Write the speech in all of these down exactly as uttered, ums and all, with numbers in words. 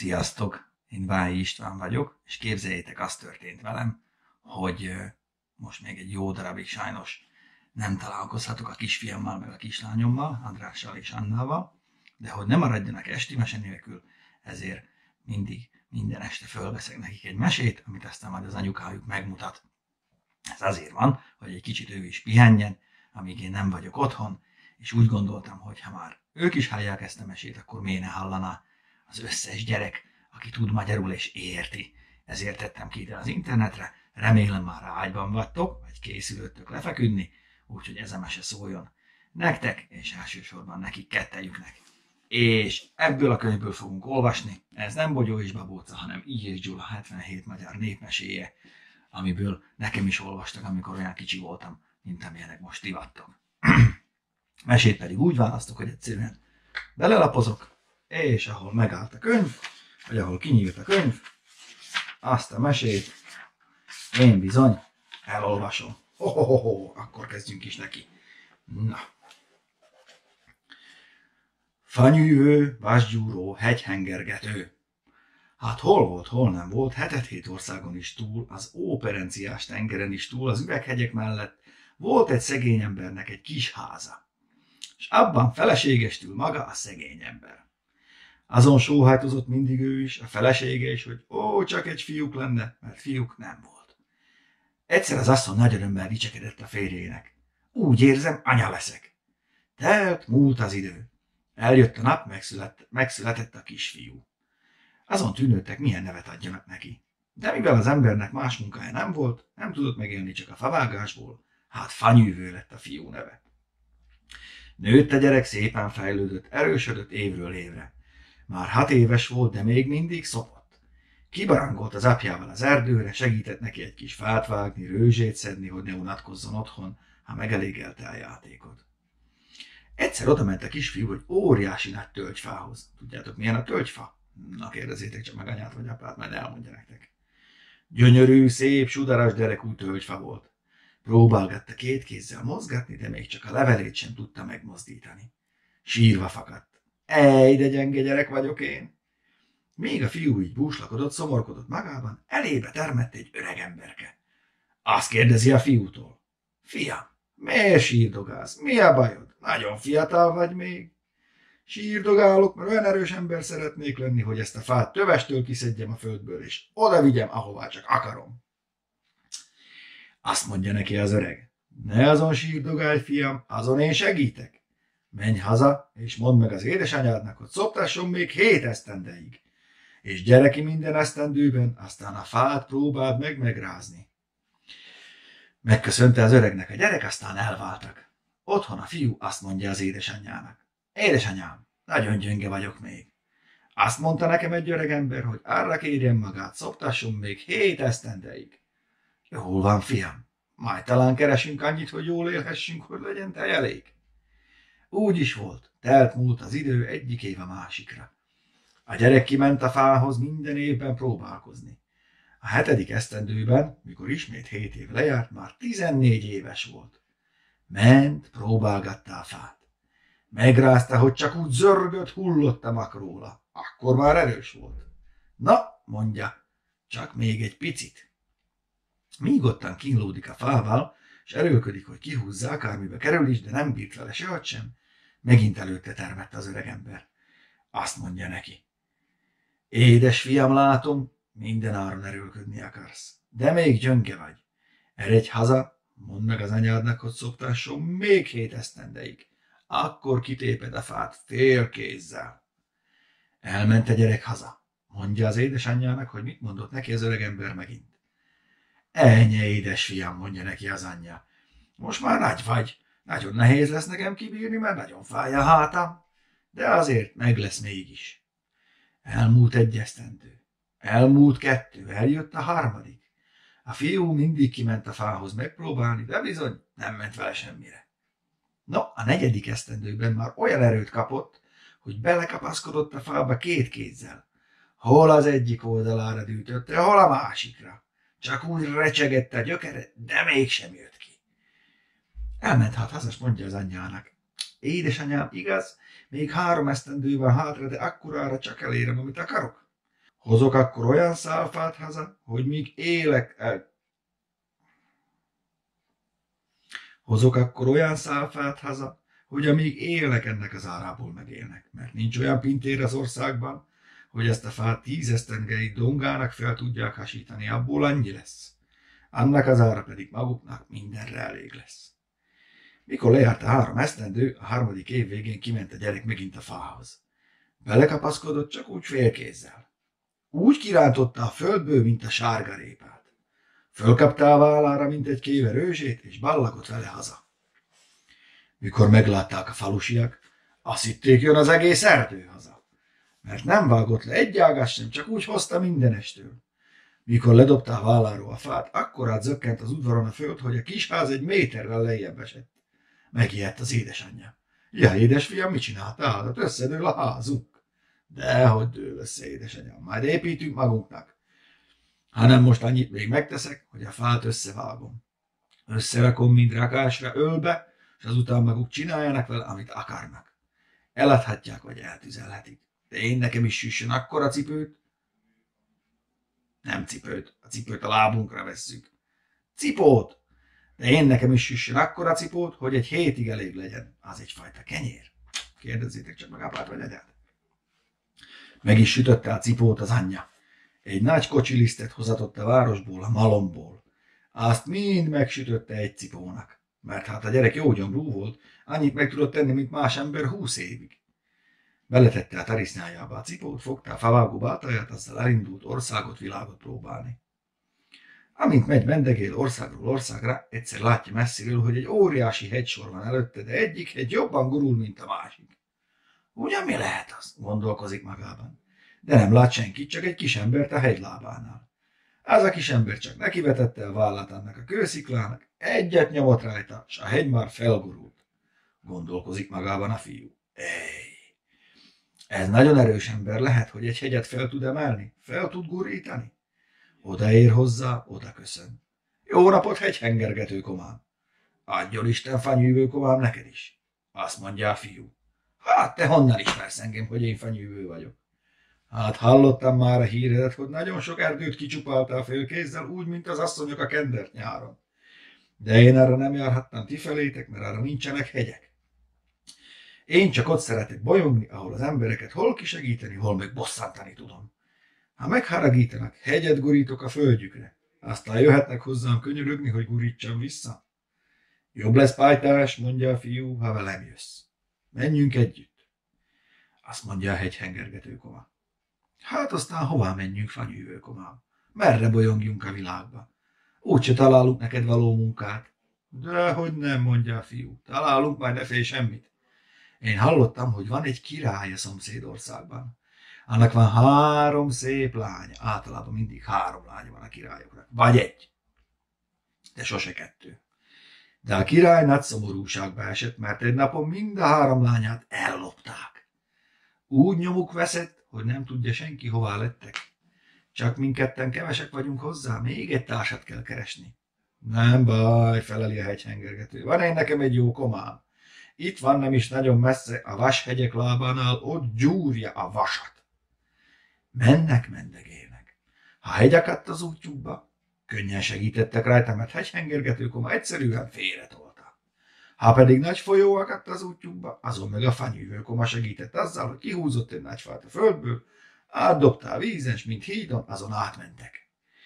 Sziasztok! Én Vályi István vagyok, és képzeljétek, az történt velem, hogy most még egy jó darabig sajnos nem találkozhatok a kisfiammal meg a kislányommal, Andrással és Annával, de hogy ne maradjanak esti mese nélkül, ezért mindig minden este fölveszek nekik egy mesét, amit aztán majd az anyukájuk megmutat. Ez azért van, hogy egy kicsit ő is pihenjen, amíg én nem vagyok otthon, és úgy gondoltam, hogy ha már ők is hallják ezt a mesét, akkor miért ne hallaná az összes gyerek, aki tud magyarul és érti. Ezért tettem ki ide az internetre, remélem már ágyban vagytok, vagy készülöttök lefeküdni, úgyhogy ez a mese szóljon nektek, és elsősorban nekik kettejüknek. És ebből a könyvből fogunk olvasni, ez nem Bogyó és Babóca, hanem I. és Gyula hetvenhét magyar népmeséje, amiből nekem is olvastak, amikor olyan kicsi voltam, mint amilyenek most ti vagytok. Mesét pedig úgy választok, hogy egyszerűen belelapozok, és ahol megállt a könyv, vagy ahol kinyílt a könyv, azt a mesét én bizony elolvasom. Hohohoho, akkor kezdjünk is neki. Na. Fanyűvő, vasgyúró, hegyhengergető. Hát hol volt, hol nem volt, hetet-hét országon is túl, az óperenciás tengeren is túl, az üveghegyek mellett volt egy szegény embernek egy kis háza. És abban feleségestül maga a szegény ember. Azon sóhajtozott mindig ő is, a felesége is, hogy ó, csak egy fiúk lenne, mert fiúk nem volt. Egyszer az asszony nagy örömmel dicsekedett a férjének. Úgy érzem, anya leszek. Telt, múlt az idő. Eljött a nap, megszületett, megszületett a kisfiú. Azon tűnődtek, milyen nevet adjanak neki. De mivel az embernek más munkája nem volt, nem tudott megélni csak a favágásból, hát Fanyűvő lett a fiú neve. Nőtt a gyerek, szépen fejlődött, erősödött évről évre. Már hat éves volt, de még mindig szopott. Kibarangolt az apjával az erdőre, segített neki egy kis fát vágni, rőzsét szedni, hogy ne unatkozzon otthon, ha megelégelte a játékot. Egyszer odament a kisfiú egy óriási nagy tölgyfához. Tudjátok, milyen a tölgyfa? Na, kérdezzétek csak meg anyát vagy apát, majd elmondja nektek. Gyönyörű, szép, sudaras derekú tölgyfa volt. Próbálgatta két kézzel mozgatni, de még csak a levelét sem tudta megmozdítani. Sírva fakadt. Ej, de gyenge gyerek vagyok én! Még a fiú így búslakodott, szomorkodott magában, elébe termett egy öreg emberke. Azt kérdezi a fiútól. Fiam, miért sírdogálsz? Mi a bajod? Nagyon fiatal vagy még. Sírdogálok, mert olyan erős ember szeretnék lenni, hogy ezt a fát tövestől kiszedjem a földből, és oda vigyem, ahová csak akarom. Azt mondja neki az öreg. Ne azon sírdogálj, fiam, azon én segítek. Menj haza, és mondd meg az édesanyádnak, hogy szoptasson még hét esztendeig. És gyere ki minden esztendőben, aztán a fát próbáld meg megrázni. Megköszönte az öregnek a gyerek, aztán elváltak. Otthon a fiú azt mondja az édesanyjának. Édesanyám, nagyon gyönge vagyok még. Azt mondta nekem egy öreg ember, hogy arra kérjem magát, szoptasson még hét esztendeig. Jól van, fiam, majd talán keresünk annyit, hogy jól élhessünk, hogy legyen tej elég. Úgy is volt, telt múlt az idő egyik év a másikra. A gyerek kiment a fához minden évben próbálkozni. A hetedik esztendőben, mikor ismét hét év lejárt, már tizennégy éves volt. Ment, próbálgatta a fát. Megrázta, hogy csak úgy zörgött, hullott a mak róla. Akkor már erős volt. Na, mondja, csak még egy picit. Míg ottan kínlódik a fával, és erőlködik, hogy kihúzza, akármibe kerül is, de nem bírt vele sehogy sem, megint előtte termett az öregember. Azt mondja neki. Édes fiam, látom, minden áron erőlködni akarsz, de még gyönge vagy. Eredj haza, mondd meg az anyádnak, hogy szoptasson még hét esztendeig. Akkor kitéped a fát fél kézzel. Elment a gyerek haza. Mondja az édesanyjának, hogy mit mondott neki az öregember megint. Ennyi, édes fiam, mondja neki az anyja. Most már nagy vagy. Nagyon nehéz lesz nekem kibírni, mert nagyon fáj a hátam. De azért meg lesz mégis. Elmúlt egy esztendő. Elmúlt kettő. Eljött a harmadik. A fiú mindig kiment a fához megpróbálni, de bizony nem ment vele semmire. No, a negyedik esztendőben már olyan erőt kapott, hogy belekapaszkodott a fába két kézzel. Hol az egyik oldalára dűtötte, hol a másikra. Csak úgy recsegette a gyökere, de mégsem jött ki. Elment hát haza, mondja az anyjának. Édesanyám, igaz, még három esztendő van hátra, de akkorára csak elérem, amit akarok. Hozok akkor olyan szálfát haza, hogy míg élek... El... Hozok akkor olyan szálfát haza, hogy amíg élnek, ennek az árából megélnek, mert nincs olyan pintér az országban, hogy ezt a fát tízesztendei dongának fel tudják hasítani, abból annyi lesz. Annak az ára pedig maguknak mindenre elég lesz. Mikor lejárt a három esztendő, a harmadik év végén kiment a gyerek megint a fához. Belekapaszkodott csak úgy félkézzel. Úgy kirántotta a földből, mint a sárgarépát. Fölkapta a vállára, mint egy kéve rőzsét, és ballagott vele haza. Mikor meglátták a falusiak, azt hitték, jön az egész erdő haza, mert nem vágott le egy ágast sem, csak úgy hozta mindenestől. Mikor ledobta a válláról a fát, akkorát zökkent az udvaron a föld, hogy a kisház egy méterrel lejjebb esett. Megijedt az édesanyja. Ja, édesfiam, mit csináltál? Hát összedől a házunk. Dehogy dől össze, édesanyám, majd építünk magunknak. Hanem most annyit még megteszek, hogy a fát összevágom. Összerakom mind rakásra ölbe, és azután maguk csináljanak vele, amit akarnak. Eladhatják, vagy eltüzelhetik. De én nekem is süssön akkora cipőt. Nem cipőt, a cipőt a lábunkra vesszük. Cipót! De én nekem is süssön akkora cipót, hogy egy hétig elég legyen. Az egyfajta kenyér. Kérdezzétek csak meg apát vagy anyát. Meg is sütötte a cipót az anyja. Egy nagy kocsilisztet hozatott a városból, a malomból. Azt mind megsütötte egy cipónak. Mert hát a gyerek jó gyomrú volt, annyit meg tudott tenni, mint más ember húsz évig. Beletette a tarisznyájába a cipót, fogta a favágó bátaját, azzal elindult országot, világot próbálni. Amint megy mendegél országról országra, egyszer látja messziről, hogy egy óriási hegysor van előtte, de egyik hegy jobban gurul, mint a másik. Ugyan mi lehet az? Gondolkozik magában. De nem lát senkit, csak egy kis embert a hegylábánál. Az a kis ember csak nekivetette a vállát annak a kősziklának, egyet nyomott rajta, s a hegy már felgurult. Gondolkozik magában a fiú. Ej, ez nagyon erős ember lehet, hogy egy hegyet fel tud emelni, fel tud gurítani. Odaér hozzá, oda köszön. Jó napot, hegyhengergető komám! Adjon Isten fanyűvő komám neked is! Azt mondja a fiú. Hát te honnan ismersz engem, hogy én fanyűvő vagyok? Hát hallottam már a híredet, hogy nagyon sok erdőt kicsupáltál félkézzel, úgy, mint az asszonyok a kendert nyáron. De én arra nem járhattam ti felétek, mert arra nincsenek hegyek. Én csak ott szeretek bolyogni, ahol az embereket hol kisegíteni, hol meg bosszantani tudom. Ha megharagítanak, hegyet gurítok a földjükre, aztán jöhetnek hozzám könyörögni, hogy gurítsam vissza. Jobb lesz, pajtás, mondja a fiú, ha velem jössz. Menjünk együtt. Azt mondja a hegyhengergető koma. Hát aztán hová menjünk, fanyűvő komám? Merre bolyongjunk a világba? Úgyse találunk neked való munkát. Dehogy nem, mondja a fiú. Találunk, majd ne félj semmit. Én hallottam, hogy van egy király a szomszédországban. Annak van három szép lánya. Általában mindig három lánya van a királyoknak. Vagy egy. De sose kettő. De a király nagy szomorúságba esett, mert egy napon mind a három lányát ellopták. Úgy nyomuk veszett, hogy nem tudja senki, hová lettek. Csak mindketten kevesek vagyunk hozzá, még egy társat kell keresni. Nem baj, feleli a hegyhengergető. Van én nekem egy jó komám. Itt van nem is nagyon messze, a vashegyek lábánál, ott gyúrja a vasat. Mennek, mendegélnek. Ha hegy akadt az útjukba, könnyen segítettek rajta, mert hegyhengergető koma egyszerűen félretolta. Ha pedig nagy folyó akadt az útjukba, azon meg a fanyűvő koma segített azzal, hogy kihúzott egy nagy fát a földből, átdobta a vízen, s mint hídon, azon átmentek.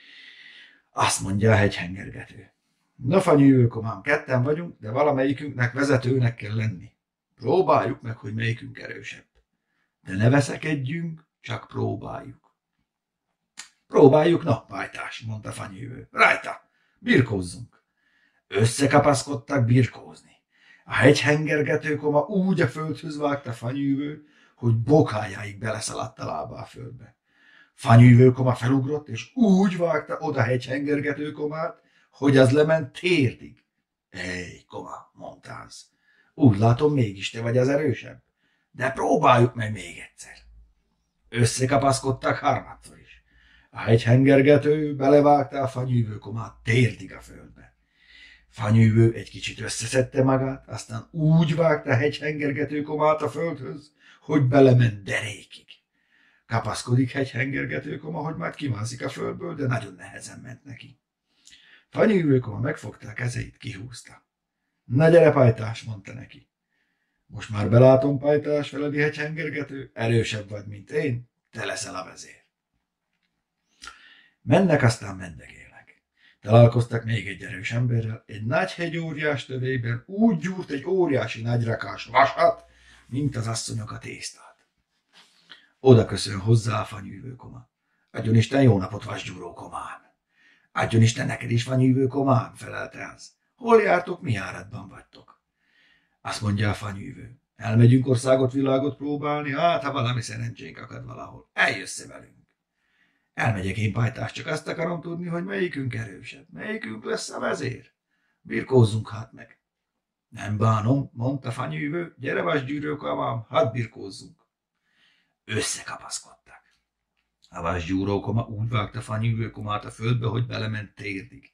Azt mondja a hegyhengergető. Na, fanyűvő komám, ketten vagyunk, de valamelyikünknek vezetőnek kell lenni. Próbáljuk meg, hogy melyikünk erősebb. De ne veszekedjünk, csak próbáljuk. Próbáljuk, na, pajtás, mondta fanyűvő. Rajta, birkózzunk. Összekapaszkodtak birkózni. A hegyhengergető koma úgy a földhöz vágta fanyűvő, hogy bokájáig beleszaladt a lába a földbe. Fanyűvő koma felugrott, és úgy vágta oda hegyhengergető komát, hogy az lement térdig. Ej, koma, mondta az. Úgy látom, mégis te vagy az erősebb. De próbáljuk meg még egyszer. Összekapaszkodtak harmadszor is. A hegyhengergető belevágta a fanyűvő komát térdig a földbe. Fanyűvő egy kicsit összeszedte magát, aztán úgy vágta a hegyhengergető komát a földhöz, hogy belement derékig. Kapaszkodik hegyhengergetőkoma, hogy majd kimászik a földből, de nagyon nehezen ment neki. Fanyűvőkoma megfogta a kezeit, kihúzta. Na gyere, pajtás, mondta neki. Most már belátom, pajtás, feledi hegyhengergető, erősebb vagy, mint én, te leszel a vezér. Mennek, aztán mendegélnek. Találkoztak még egy erős emberrel, egy nagy hegyóriás tövében úgy gyúrt egy óriási nagyrakás vasat, mint az asszonyok a tésztát. Oda köszön hozzá a fanyűvőkoma. Adjon Isten jó napot, vasgyúró komám. Adjon Isten neked is, fanyűvő komám, felelte az. Hol jártok, mi járatban vagytok? Azt mondja a fanyűvő. Elmegyünk országot, világot próbálni, hát ha valami szerencsénk akad valahol. Eljössz-e velünk? Elmegyek én, pajtás, csak azt akarom tudni, hogy melyikünk erősebb, melyikünk lesz a vezér. Birkózzunk hát meg. Nem bánom, mondta fanyűvő, gyere vasgyűrő komám, hadd birkózzunk. Összekapaszkodtak. A vasgyúrókoma úgy vágta fanyűvőkomát a földbe, hogy belement térdig.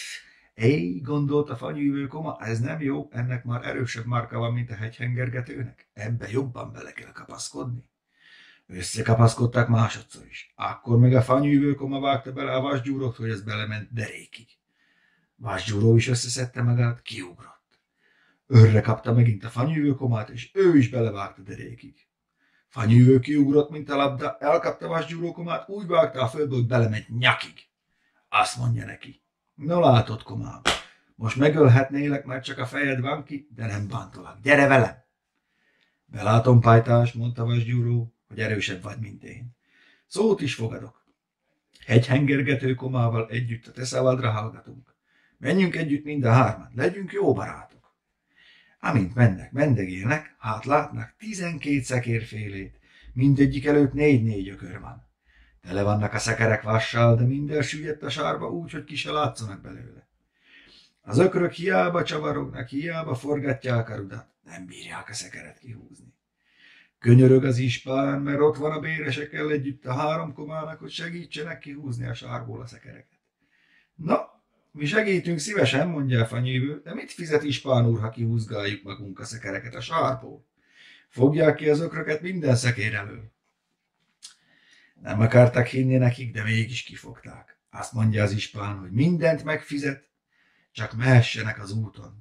Éj, gondolta fanyűvőkoma, ez nem jó, ennek már erősebb márka van, mint a hegyhengergetőnek. Ebbe jobban bele kell kapaszkodni. Összekapaszkodtak másodszor is. Akkor meg a fanyűvőkoma vágta bele a vasgyúrót, hogy ez belement derékig. Vasgyúró is összeszedte magát, kiugrott. Örre kapta megint a fanyűvőkomát, és ő is belevágta derékig. Fanyűvő kiugrott, mint a labda, elkapta vasgyúrókomát, úgy vágta a földbe, hogy belement nyakig. Azt mondja neki. No látod, komám, most megölhetnélek, mert csak a fejed van ki, de nem bántolak. Gyere velem! Belátom, pajtás, mondta vasgyúró, hogy erősebb vagy, mint én. Szót is fogadok. Hegyhengergető komával együtt a te szavadra hallgatunk. Menjünk együtt mind a hárman, legyünk jó barátok. Amint mennek, mendegélnek, hát látnak tizenkét szekérfélét, mindegyik előtt négy-négy ökör van. Tele vannak a szekerek vassal, de minden süllyedt a sárba úgy, hogy ki se látszanak belőle. Az ökrök hiába csavarognak, hiába forgatják a rudat, nem bírják a szekeret kihúzni. Könyörög az ispán, mert ott van a béresekkel együtt a három komának, hogy segítsenek kihúzni a sárból a szekereket. Na, mi segítünk szívesen, mondja a fanyűvő, de mit fizet ispán úr, ha kihúzgáljuk magunk a szekereket a sárból? Fogják ki az ökröket minden szekér elől. Nem akartak hinni nekik, de mégis kifogták. Azt mondja az ispán, hogy mindent megfizet, csak mehessenek az úton.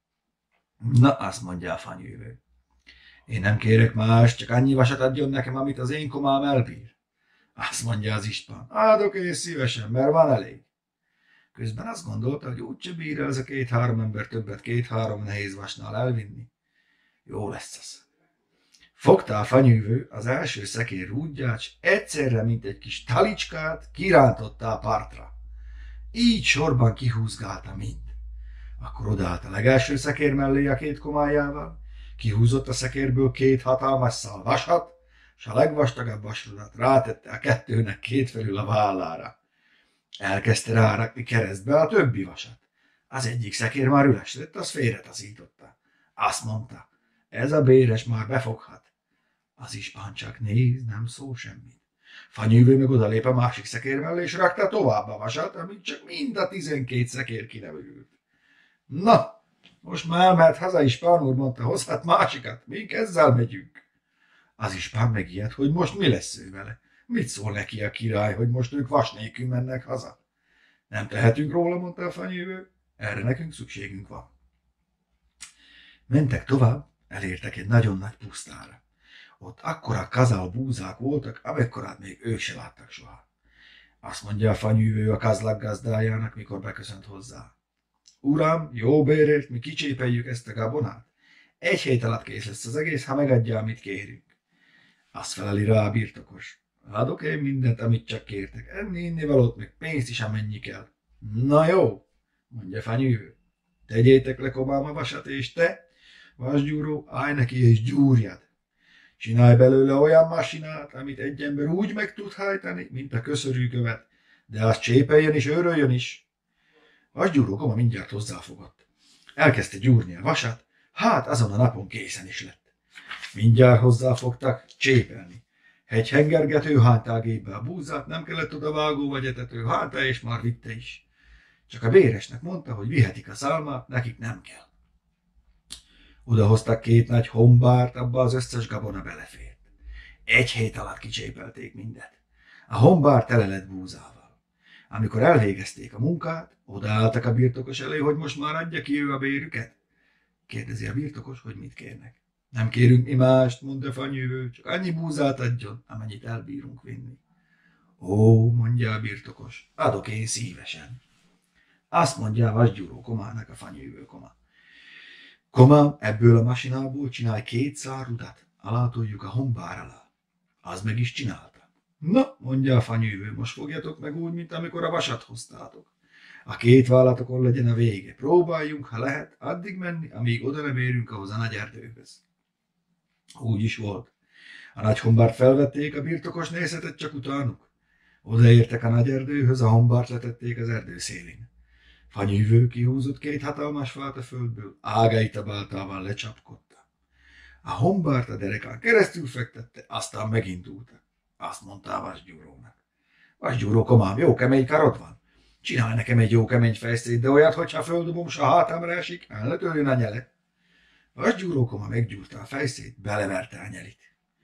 Na, azt mondja a fanyűvő. Én nem kérek más, csak annyi vasat adjon nekem, amit az én komám elbír. Azt mondja az ispán. Adok én szívesen, mert van elég. Közben azt gondolta, hogy úgyse bír ez a két-három ember többet két-három nehéz vasnál elvinni. Jó lesz ez. Fogta a fanyűvő az első szekér rúdját, s egyszerre, mint egy kis talicskát, kirántotta a partra. Így sorban kihúzgálta mind. Akkor odaállt a legelső szekér mellé a két komájával, kihúzott a szekérből két hatalmas szál vasat, s a legvastagabb vasrudat rátette a kettőnek kétfelül a vállára. Elkezdte rárakni keresztbe a többi vasat. Az egyik szekér már üles lett, az félretaszította. Azt mondta, ez a béres már befoghat. Az ispán csak néz, nem szól semmit. Fanyűvő meg odalép a másik szekér mellé, és rakta tovább a vasat, amíg csak mind a tizenkét szekér ki nem ült. Na, most már elmehet haza, ispán úr, mondta, hozhat másikat, mink ezzel megyünk. Az ispán megijedt, hogy most mi lesz ő vele. Mit szól neki a király, hogy most ők vas nélkül mennek haza? Nem tehetünk róla, mondta a fanyűvő, erre nekünk szükségünk van. Mentek tovább, elértek egy nagyon nagy pusztára. Ott akkora kazal búzák voltak, amekkorát még ők se láttak soha. Azt mondja a fanyűvő a kazlak gazdájának, mikor beköszönt hozzá. Uram, jó bérért mi kicsépeljük ezt a gabonát. Egy hét alatt kész lesz az egész, ha megadja, amit kérünk. Azt feleli rá a birtokos. Adok én mindent, amit csak kértek. Enni, inni valót, meg pénzt is, amennyi kell. Na jó, mondja fanyűvő. Tegyétek le, komám, a vasat, és te, vasgyúró, állj neki és gyúrjad. Csinálj belőle olyan masinát, amit egy ember úgy meg tud hajtani, mint a köszörűkövet, de azt csépeljen és őröljön is. Vasgyúró koma mindjárt hozzáfogott. Elkezdte gyúrni a vasat, hát azon a napon készen is lett. Mindjárt hozzáfogtak csépelni. Hegyhengergető hányta a gépbe a búzát, nem kellett oda vágó vagy etető, hányta és már vitte is. Csak a béresnek mondta, hogy vihetik a szalmát, nekik nem kell. Odahoztak két nagy hombárt, abba az összes gabona belefért. Egy hét alatt kicsépelték mindet. A honbár tele lett búzával. Amikor elvégezték a munkát, odaálltak a birtokos elé, hogy most már adja ki ő a bérüket. Kérdezi a birtokos, hogy mit kérnek. Nem kérünk mi mást, mondja Fanyűvő, csak annyi búzát adjon, amennyit elbírunk vinni. Ó, mondja a birtokos, adok én szívesen. Azt mondja a vasgyúró komának a Fanyűvő koma. Koma, ebből a masinából csinálj két szár rudat, alátoljuk a honbár alá. Az meg is csinálta. Na, mondja a Fanyűvő, most fogjatok meg úgy, mint amikor a vasat hoztátok. A két vállatokon legyen a vége. Próbáljunk, ha lehet, addig menni, amíg oda nem érünk ahhoz a nagy erdőhöz. Úgy is volt. A nagy honbárt felvették, a birtokos nézhetett csak utánuk. Odaértek a nagy erdőhöz, a honbárt letették az erdő szélén. Fanyűvő kihúzott két hatalmas fát a földből, ágait a báltával lecsapkodta. A honbárt a derekán keresztül fektette, aztán megindultak. Azt mondta a vasgyúrónak. Vasgyúró komám, jó kemény karod van. Csinálj nekem egy jó kemény fejszét, de olyat, hogyha földobom, s a hátamra esik, el ne törjön a nyele. Vasgyúró koma meggyúrta a fejszét, beleverte a nyelit.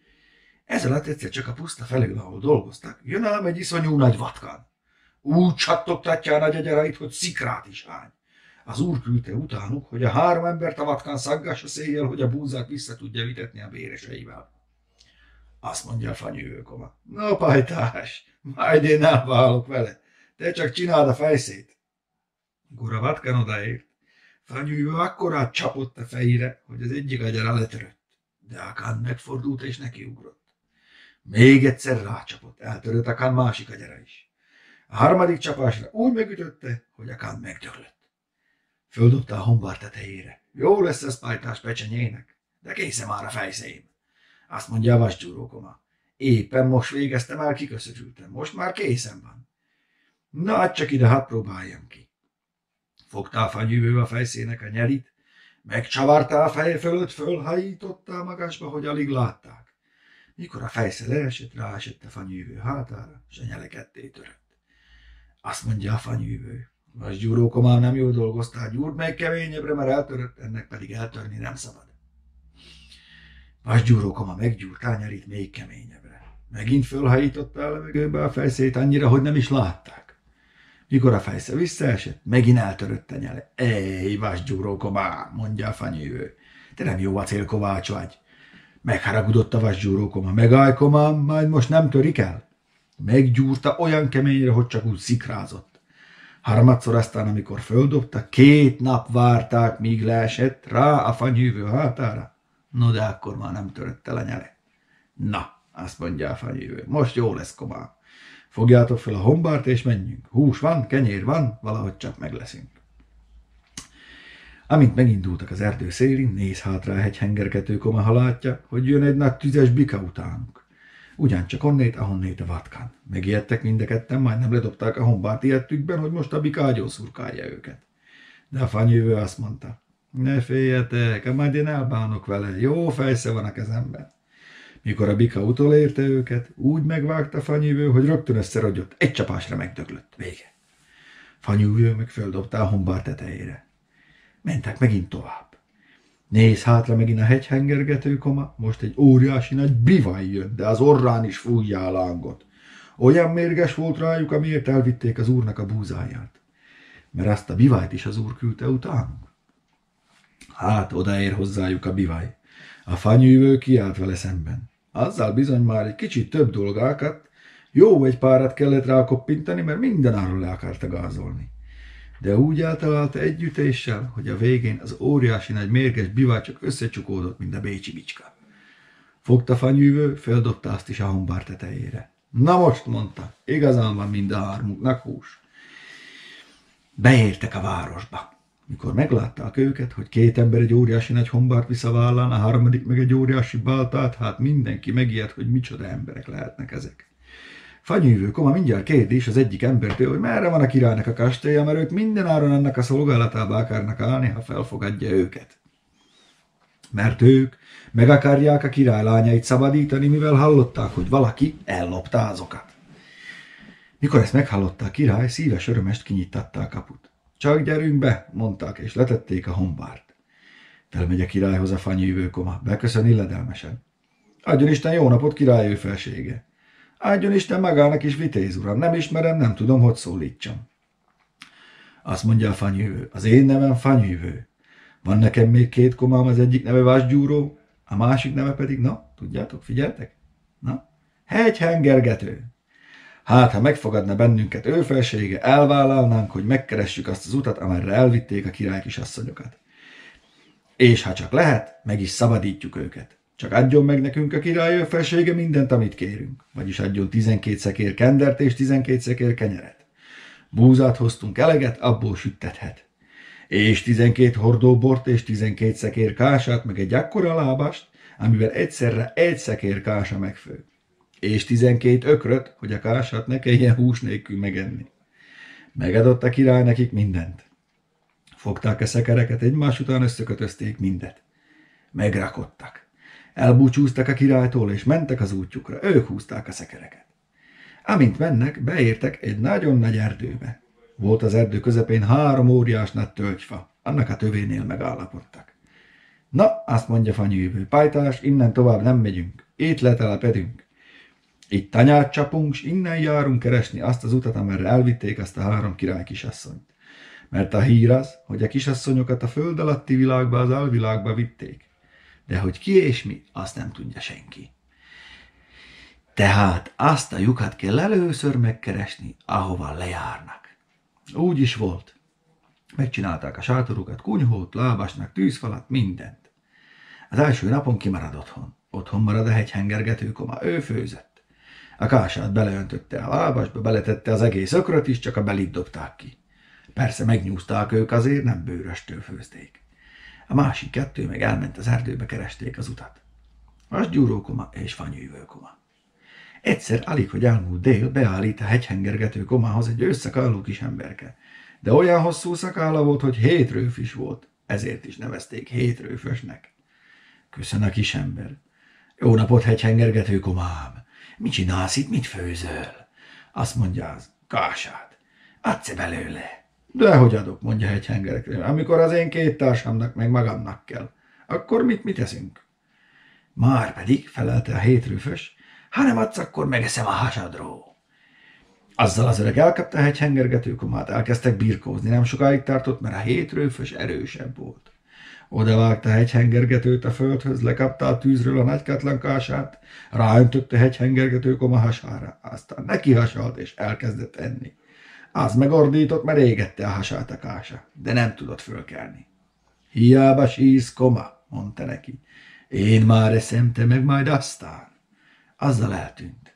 Ez alatt egyszer csak a puszta felül, ahol dolgoztak, jön ám egy iszonyú nagy vatkán. Úgy csattogtatja a nagy agyarait, hogy szikrát is hány. Az úr küldte utánuk, hogy a három embert a vatkán szaggassa széjjel, hogy a búzát vissza tudja vitetni a béreseivel. Azt mondja a Fanyűvő koma. No, pajtás, majd én elválok vele. Te csak csináld a fejszét. Mikor a vatkán odaért, Fanyűvő akkorát csapott a fejére, hogy az egyik agyara letörött, de a kán megfordult és nekiugrott. Még egyszer rácsapott, eltörött a kán másik agyara is. A harmadik csapásra úgy megütötte, hogy a kán megdöglött. Földobta a honbár tetejére. Jó lesz ez pajtás pecsenyének, de készen már a fejszém. Azt mondja a vasgyúró koma. Éppen most végeztem el, kiköszörültem, most már készen van. Na, hát csak ide, hát próbáljam ki. Fogta a Fanyűvő a fejszének a nyelit, megcsavarta a feje fölött, fölhajította a magasba, hogy alig látták. Mikor a fejsze leesett, ráesett a Fanyűvő hátára, s a nyele ketté törött. Azt mondja a Fanyűvő. Vasgyúró komám, nem jól dolgoztál, gyúrd meg keményebbre, mert eltörött, ennek pedig eltörni nem szabad. Vasgyúró koma meggyúrta a nyelit még keményebbre. Megint fölhajította a levegőbe a fejszét annyira, hogy nem is látták. Mikor a fejsze visszaesett, megint eltörött a nyele. Ej, vasgyúró komám, mondja a Fanyűvő. Te nem jó acélkovács vagy. Megharagudott a vasgyúró koma. Megállj, komám, majd most nem törik el. Meggyúrta olyan keményre, hogy csak úgy szikrázott. Harmadszor aztán, amikor földobta, két nap várták, míg leesett rá a Fanyűvő hátára. No, de akkor már nem törött el a nyele. Na, azt mondja a Fanyűvő, most jó lesz, komám. Fogjátok fel a honbárt, és menjünk. Hús van, kenyér van, valahogy csak megleszünk. Amint megindultak az erdő szélén, néz hátra a hegyhengergető koma, ha látja, hogy jön egy nagy tüzes bika utánuk. Ugyancsak onnét, ahonnét a vatkán. Megijedtek mind a ketten, majdnem ledobták a honbárt ijedtükben, hogy most a bika agyonszurkálja őket. De a Fanyűvő azt mondta, ne féljetek, majd én elbánok vele, jó fejsze van a kezemben. Mikor a bika utolérte őket, úgy megvágta Fanyűvő, hogy rögtön összerogyott, egy csapásra megdöglött. Vége. Fanyűvő meg földobta a honbár tetejére. Mentek megint tovább. Néz hátra megint a hegyhengergető koma, most egy óriási nagy bivaj jön, de az orrán is fújja a lángot. Olyan mérges volt rájuk, amiért elvitték az úrnak a búzáját. Mert azt a bivajt is az úr küldte utánuk. Hát odaér hozzájuk a bivaj. A Fanyűvő kiállt vele szemben. Azzal bizony már egy kicsit több dolga akadt, jó egy párat kellett rá koppintani, mert mindenáról le akarta gázolni. De úgy eltalálta egy ütéssel, hogy a végén az óriási nagy mérges bivaj csak összecsukódott, mint a bécsi bicska. Fogta Fanyűvő, földobta azt is a honbár tetejére. Na most, mondta, igazán van mind a hármuknak hús. Beértek a városba. Mikor meglátták őket, hogy két ember egy óriási nagy honbárt visz a vállán, a harmadik meg egy óriási baltát, hát mindenki megijedt, hogy micsoda emberek lehetnek ezek. Fanyűvő koma mindjárt kérdés az egyik embertől, hogy merre van a királynak a kastélya, mert ők mindenáron annak a szolgálatába akarnak állni, ha felfogadja őket. Mert ők meg akarják a király lányait szabadítani, mivel hallották, hogy valaki ellopta azokat. Mikor ezt meghallották, a király, szíves örömest kinyitatta a kaput. Csak gyerünk be, mondták, és letették a honbárt. Felmegy a királyhoz a Fanyűvő koma, beköszön illedelmesen. Adjon Isten jó napot, király ő felsége. Adjon Isten magának is, vitéz uram, nem ismerem, nem tudom, hogy szólítsam. Azt mondja a fanyűvő, az én nevem fanyűvő. Van nekem még két komám, az egyik neve Vasgyúró, a másik neve pedig, na, tudjátok, figyeltek? Na, Hegyhengergető. Hát, ha megfogadna bennünket ő felsége, elvállalnánk, hogy megkeressük azt az utat, amerre elvitték a király kisasszonyokat. És ha csak lehet, meg is szabadítjuk őket. Csak adjon meg nekünk a király ő felsége mindent, amit kérünk. Vagyis adjon tizenkét szekér kendert és tizenkét szekér kenyeret. Búzát hoztunk eleget, abból süttethet. És tizenkét hordó bort és tizenkét szekér kását, meg egy akkora lábast, amivel egyszerre egy szekér kása megfő. És tizenkét ökröt, hogy a kását ne kelljen hús nélkül megenni. Megadott a király nekik mindent. Fogták a szekereket, egymás után összekötözték mindet. Megrakodtak. Elbúcsúztak a királytól, és mentek az útjukra. Ők húzták a szekereket. Amint mennek, beértek egy nagyon nagy erdőbe. Volt az erdő közepén három óriás nagy tölgyfa. Annak a tövénél megállapodtak. Na, azt mondja fanyűvő, pajtás, innen tovább nem megyünk. Itt letelepedünk. Itt tanyát csapunk, s innen járunk keresni azt az utat, amerre elvitték azt a három király kisasszonyt. Mert a hír az, hogy a kisasszonyokat a föld alatti világba, az alvilágba vitték. De hogy ki és mi, azt nem tudja senki. Tehát azt a lyukat kell először megkeresni, ahova lejárnak. Úgy is volt. Megcsinálták a sátorukat, kunyhót, lábasnak, tűzfalat, mindent. Az első napon kimarad otthon. Otthon marad a hegyhengergető koma, ő főzött. A kását beleöntötte a lábasba, beletette az egész ökröt is, csak a belit dobták ki. Persze megnyúzták ők azért, nem bőröstől főzték. A másik kettő meg elment az erdőbe, keresték az utat. Vasgyúró koma és fanyűvő koma. Egyszer, alig, hogy elmúlt dél, beállít a hegyhengergető komához egy ősszakálló kis emberke. De olyan hosszú szakálla volt, hogy hét rőf is volt, ezért is nevezték hétrőfösnek. Köszön a kisember. Jó napot, hegyhengergető komám! Mit csinálsz itt, mit főzöl? Azt mondja az, kását. Adsz-e belőle? Dehogy adok, mondja hegyhengergető. Amikor az én két társamnak meg magamnak kell, akkor mit mit eszünk? Már pedig, felelte a hétrőfös, ha nem adsz, akkor megeszem a hasadról. Azzal az öreg elkapta a hegyhengergető komát, elkezdtek birkózni, nem sokáig tartott, mert a hétrőfös erősebb volt. Odavágta a hegyhengergetőt a földhöz, lekapta a tűzről a nagykátlan kását, ráöntötte a hegyhengergető koma hasára, aztán neki hasalt és elkezdett enni. Az megordított, mert égette a hasát a kása, de nem tudott fölkelni. Hiába sírsz, koma, mondta neki. Én már eszem, te meg majd aztán. Azzal eltűnt.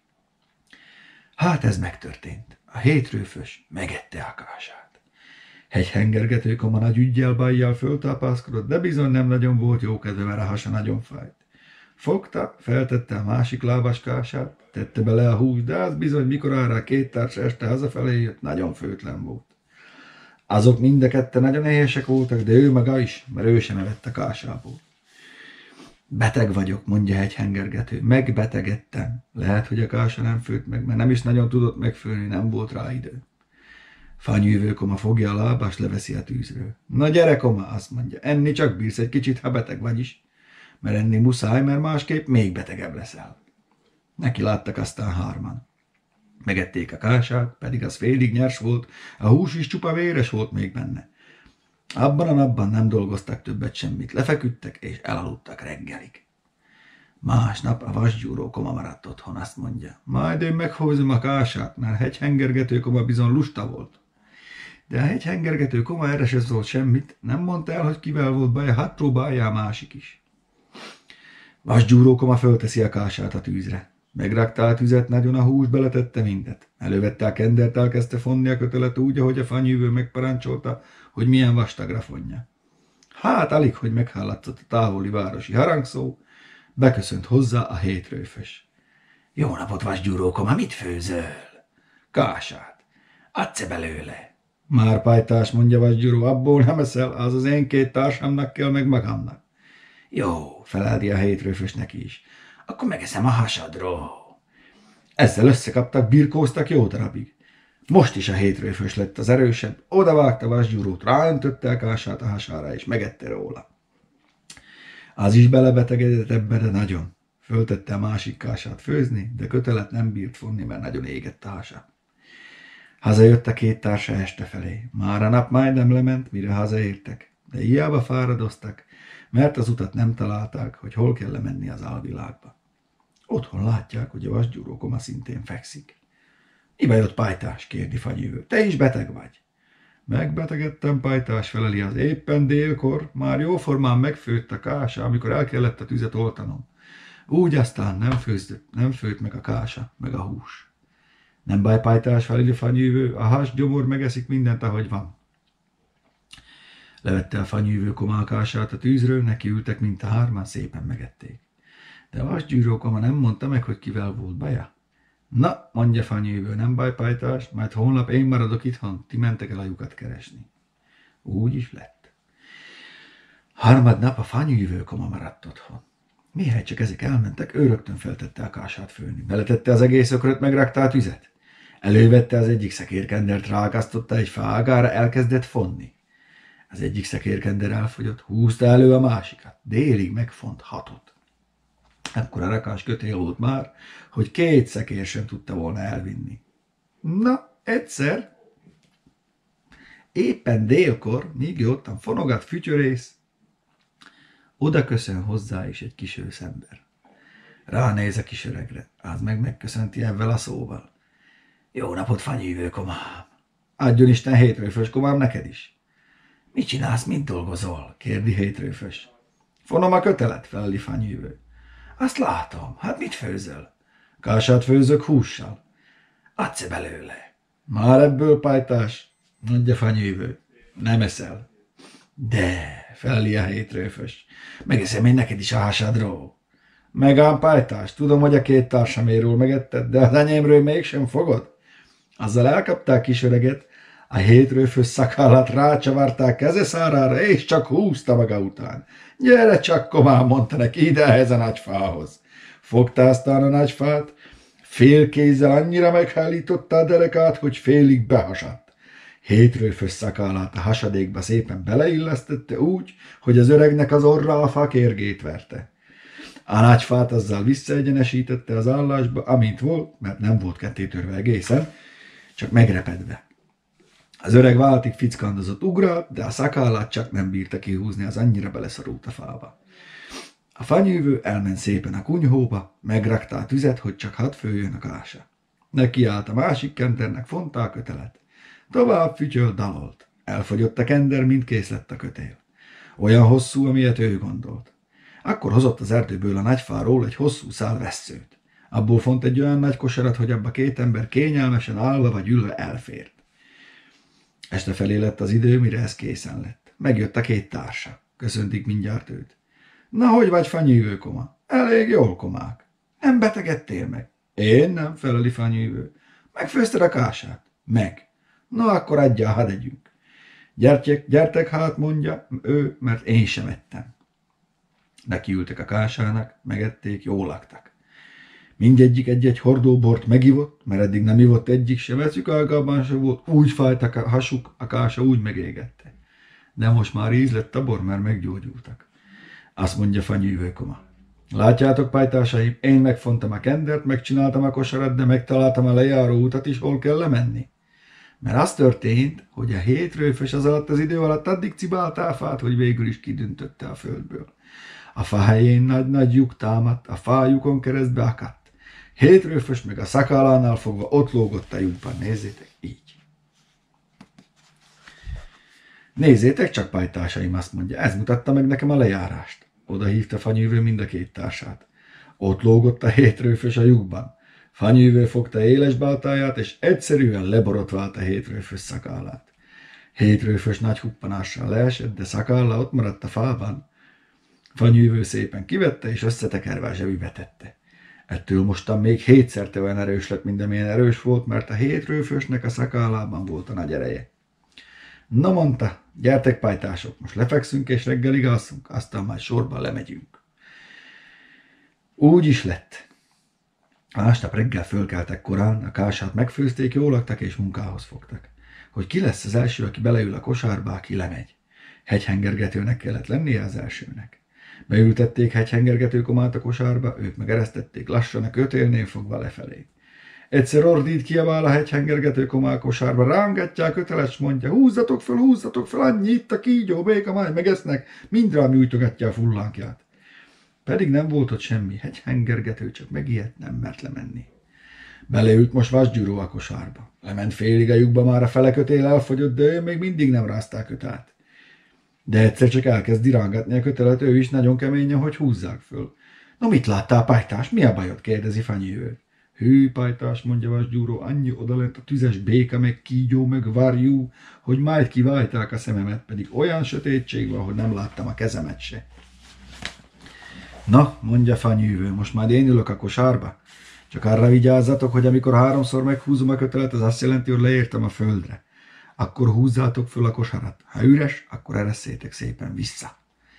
Hát ez megtörtént. A hétrőfös megette a kását. Hegyhengergető koma nagy üggyel, bajjal föltápászkodott, de bizony nem nagyon volt jó kedve, mert a hasa nagyon fájt. Fogta, feltette a másik lábas kását, tette bele a húst, de az bizony, mikor arra a két társa este hazafelé jött, nagyon főtlen volt. Azok mind a ketten nagyon éhesek voltak, de ő maga is, mert ő sem evett a kásából. Beteg vagyok, mondja hegyhengergető, megbetegedtem. Lehet, hogy a kása nem főtt meg, mert nem is nagyon tudott megfőni, nem volt rá idő. Fanyűvő koma fogja a lábast, leveszi a tűzről. Na gyere, koma, azt mondja, enni csak bírsz egy kicsit, ha beteg vagy is. Mert enni muszáj, mert másképp még betegebb leszel. Neki láttak aztán hárman. Megették a kását, pedig az félig nyers volt, a hús is csupa véres volt még benne. Abban a napban nem dolgoztak többet semmit, lefeküdtek és elaludtak reggelig. Másnap a vasgyúró koma maradt otthon, azt mondja, majd én meghozom a kását, mert hegyhengergető koma bizony lusta volt. De a hegyhengergető koma erre se szólt semmit, nem mondta el, hogy kivel volt baja, hát próbálja a másik is. Vasgyúró koma fölteszi a kását a tűzre. Megrakta a tüzet, nagyon a hús, beletette mindet. Elővette a kendert, elkezdte fonni a kötelet úgy, ahogy a fanyűvő megparancsolta, hogy milyen vastagra fonja. Hát alig, hogy meghallatszott a távoli városi harangszó, beköszönt hozzá a hétrőfös. Jó napot, vasgyúró koma, mit főzöl? Kását. Adsz-e belőle? Már pajtás, mondja vasgyúró, abból nem eszel, az az én két társamnak kell, meg magamnak. Jó, feleldi a hétrőfös neki is. Akkor megeszem a hasadról. Ezzel összekaptak, birkóztak jó darabig. Most is a hétrőfös lett az erősebb, odavágta vasgyúrót, ráöntötte a kását a hasára, és megette róla. Az is belebetegedett ebbe, de nagyon. Föltette a másik kását főzni, de kötelet nem bírt fonni, mert nagyon égett a hasa. Hazajött a két társa este felé. Már a nap majdnem lement, mire hazaértek, de hiába fáradoztak, mert az utat nem találták, hogy hol kell lemenni az alvilágba. Otthon látják, hogy a vasgyúró koma szintén fekszik. Mi bajod, pajtás? Kérdi Fanyűvő. Te is beteg vagy? Megbetegedtem, pajtás, feleli az. Éppen délkor már jóformán megfőtt a kása, amikor el kellett a tüzet oltanom. Úgy aztán nem főzött, nem főtt meg a kása, meg a hús. Nem baj, pajtás, feleli Fanyűvő, a has gyomor megeszik mindent, ahogy van. Levette a Fanyűvő koma a kását a tűzről, nekiültek, mint a hárman, szépen megették. De a vasgyűró koma nem mondta meg, hogy kivel volt baja. Na, mondja Fanyűvő, nem baj, pajtás, majd holnap én maradok itthon, ti mentek el a lyukat keresni. Úgy is lett. Harmadnap a Fanyűvő koma maradt otthon. Mihelyt csak ezek elmentek, ő rögtön feltette a kását főni. Beletette az egész ökröt, megrakta a tüzet. Elővette az egyik szekérkendert, ráakasztotta egy fágára, elkezdett fonni. Az egyik szekérkender elfogyott, húzta elő a másikat. Délig megfont hatot. Akkor a rakás kötél volt már, hogy két szekér sem tudta volna elvinni. Na, egyszer, éppen délkor, míg ottan fonogat fütyörész, oda köszön hozzá is egy kis őszember. Ránéz a kis öregre, az meg megköszönti ebben a szóval. Jó napot, Fanyűvő komám! Adjon Isten hétrőfös komám neked is! Mit csinálsz, mit dolgozol? Kérdi hétrőfös. Fonom a kötelet, feleli Fanyűvő. Azt látom, hát mit főzöl? Kását főzök hússal. Adsz-e belőle? Már ebből, pajtás, mondja Fanyűvő. Nem eszel. De, feleli a hétrőfös. Megeszem én neked is a hasadról. Megám, pajtás, tudom, hogy a két társaméről megetted, de az enyémről mégsem fogod. Azzal elkapták kis öreget, a hétrőfös szakállát rácsavarták kezeszárára, és csak húzta maga után. Gyere csak, komám, mondta neki, ide ehhez a nagyfához. Fogta aztán a nagyfát, fél kézzel annyira meghállította a derekát, hogy félig behasadt. Hétrőfös szakállát a hasadékba szépen beleillesztette úgy, hogy az öregnek az orra a fa kérgét verte. A nagyfát azzal visszaegyenesítette az állásba, amint volt, mert nem volt kettétörve egészen, csak megrepedve. Az öreg váltig fickandozott, ugrált, de a szakállát csak nem bírta kihúzni, az annyira beleszorult a fába. A Fanyűvő elment szépen a kunyhóba, megrakta a tüzet, hogy csak hadd főjön a kása. Neki állt a másik kendernek, fonta a kötelet. Tovább fütyöl, dalolt. Elfogyott a kender, mint kész lett a kötél. Olyan hosszú, amilyet ő gondolt. Akkor hozott az erdőből a nagyfáról egy hosszú szál vesszőt. Abból font egy olyan nagy kosarat, hogy abba két ember kényelmesen állva vagy ülve elfért. Este felé lett az idő, mire ez készen lett. Megjött a két társa. Köszöntik mindjárt őt. Na, hogy vagy, Fanyűvő koma? Elég jól, komák. Nem betegedtél meg? Én nem, feleli Fanyűvő. Megfőzted a kását? Meg. Na, akkor adjál, hadd együnk. Gyertek, gyertek hát, mondja ő, mert én sem ettem. Nekiültek a kásának, megették, jól laktak. Mindegyik egy-egy hordó bort megivott, mert eddig nem ivott egyik sem, ecük ágában se volt, úgy fájt a hasuk, a kása úgy megégette. De most már íz lett a bor, mert meggyógyultak. Azt mondja Fanyűvő koma. Látjátok, pajtásaim, én megfontam a kendert, megcsináltam a kosarat, de megtaláltam a lejáró utat is, hol kell lemenni. Mert az történt, hogy a hétrőfös az alatt az idő alatt addig cibálta a fát, hogy végül is kidöntötte a földből. A fa helyén nagy-nagy lyuk támadt, a fájukon keresztbe akadt. Hétrőfös meg a szakálánál fogva ott lógott a lyukban. Nézzétek, így. Nézzétek csak, pajtásaim, azt mondja, ez mutatta meg nekem a lejárást. Oda hívta Fanyűvő mind a két társát. Ott lógott a hétrőfös a lyukban. Fanyűvő fogta éles báltáját, és egyszerűen leborotvált a hétrőfös szakállát. Hétrőfös nagy huppanással leesett, de szakálla ott maradt a fában. Fanyűvő szépen kivette, és összetekerve a zsebébe tette. Ettől mostan még hétszerte olyan erős lett, mint amilyen erős volt, mert a hétrőfösnek a szakállában volt a nagy ereje. Na, mondta, gyertek, pajtások, most lefekszünk és reggelig alszunk, aztán majd sorban lemegyünk. Úgy is lett. Másnap reggel fölkeltek korán, a kását megfőzték, jól laktak és munkához fogtak. Hogy ki lesz az első, aki beleül a kosárba, aki lemegy. Hegyhengergetőnek kellett lennie az elsőnek. Beültették hegyhengergető komát a kosárba, ők meg eresztették lassan a kötélnél fogva lefelé. Egyszer ordít, kiabál a hegyhengergető komá a kosárba, rángatja a köteles, mondja, húzzatok föl, húzzatok föl, annyi itt a kígyó, béka, máj, megesznek, mindrá nyújtogatja a fullánkját. Pedig nem volt ott semmi, hegyhengergető, csak megijedt, nem mert lemenni. Beleült most vasgyúró a kosárba. Lement félig a lyukba, már a fele kötél elfogyott, de ő még mindig nem rázták kötát. De egyszer csak elkezd dirángatni a kötelet, ő is nagyon keményen, hogy húzzák föl. No, mit láttál, pajtás? Mi a bajod? Kérdezi Fanyűvő. Hű, pajtás, mondja vasgyúró, annyi odalent a tüzes béka, meg kígyó, meg varjú, hogy majd kiválták a szememet, pedig olyan sötétség van, hogy nem láttam a kezemet se. Na, mondja Fanyűvő, most már én ülök a kosárba. Csak arra vigyázzatok, hogy amikor háromszor meghúzom a kötelet, az azt jelenti, hogy leértem a földre. Akkor húzzátok föl a kosarat. Ha üres, akkor eresszétek szépen vissza.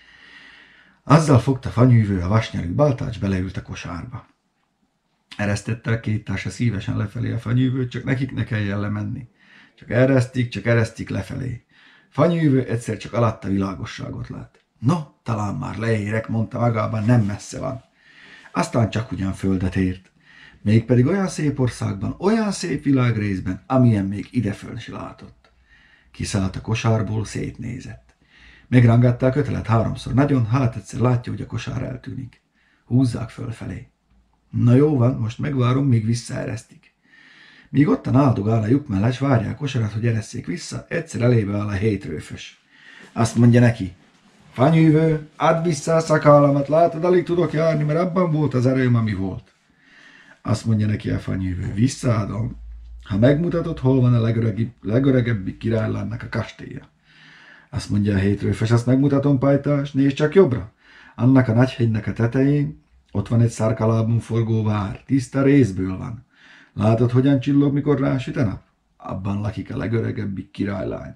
Azzal fogta Fanyűvő a vasnyelű baltács, beleült a kosárba. Eresztette a két társa szívesen lefelé a Fanyűvőt, csak nekik ne kelljen lemenni. Csak eresztik, csak eresztik lefelé. Fanyűvő egyszer csak alatta világosságot lát. No, talán már leérek, mondta magában, nem messze van. Aztán csak ugyan földet ért. Mégpedig olyan szép országban, olyan szép világrészben, amilyen még ideföl se látott. Kiszállt a kosárból, szétnézett. Megrángatta a kötelet háromszor nagyon, hát egyszer látja, hogy a kosár eltűnik. Húzzák fölfelé. Na jó van, most megvárom, míg visszaeresztik. Míg ottan áldogál a lyuk mellett, várják a kosarat, hogy eresszék vissza, egyszer elébe áll a hétrőfös. Azt mondja neki, Fanyűvő, add vissza a szakállamat, látod, alig tudok járni, mert abban volt az erőm, ami volt. Azt mondja neki a Fanyűvő, visszaadom, ha megmutatod, hol van a legöregebb, legöregebb királylánynak a kastélya. Azt mondja a hétrőfös, azt megmutatom, pajtás, nézd csak jobbra. Annak a nagyhegynek a tetején, ott van egy szárkalábon forgó vár, tiszta részből van. Látod, hogyan csillog, mikor rásüt a nap? Abban lakik a legöregebbik királylány.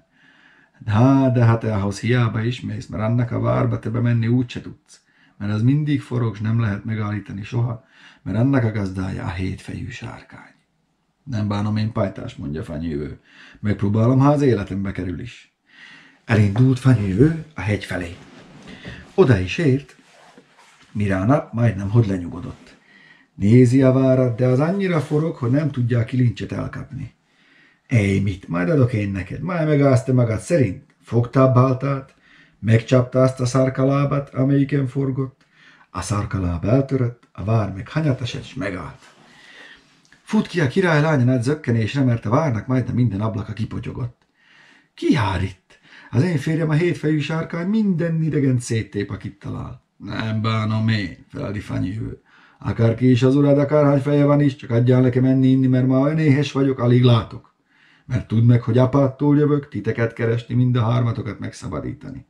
Há, de hát ahhoz hiába is mész, mert annak a várba te bemenni úgyse tudsz. Mert az mindig forog, s nem lehet megállítani soha, mert annak a gazdája a hétfejű sárkány. Nem bánom én, pajtás, mondja Fanyűvő. Megpróbálom, ha az életembe kerül is. Elindult Fanyűvő a hegy felé. Oda is ért, mire a nap majdnem hogy lenyugodott. Nézi a várat, de az annyira forog, hogy nem tudja a kilincset elkapni. Ej, mit? Majd adok én neked. Majd megállsz te magad szerint. Fogta a baltát, megcsapta azt a szárkalábat, amelyiken forgott. A szárkaláb eltörött, a vár meg hanyat esett, s megállt. Fut ki a királylány nagy zökkenésre, mert a várnak majdnem minden ablaka kipotyogott. Ki jár itt? Az én férjem a hétfejű sárkány minden idegent széttép, akit talál. Nem bánom én, feleli Fanyűvő. Akárki is az urad, akárhány feje van is, csak adjál nekem enni inni, mert ma olyan éhes vagyok, alig látok. Mert tudd meg, hogy apától jövök, titeket keresni, mind a hármatokat megszabadítani.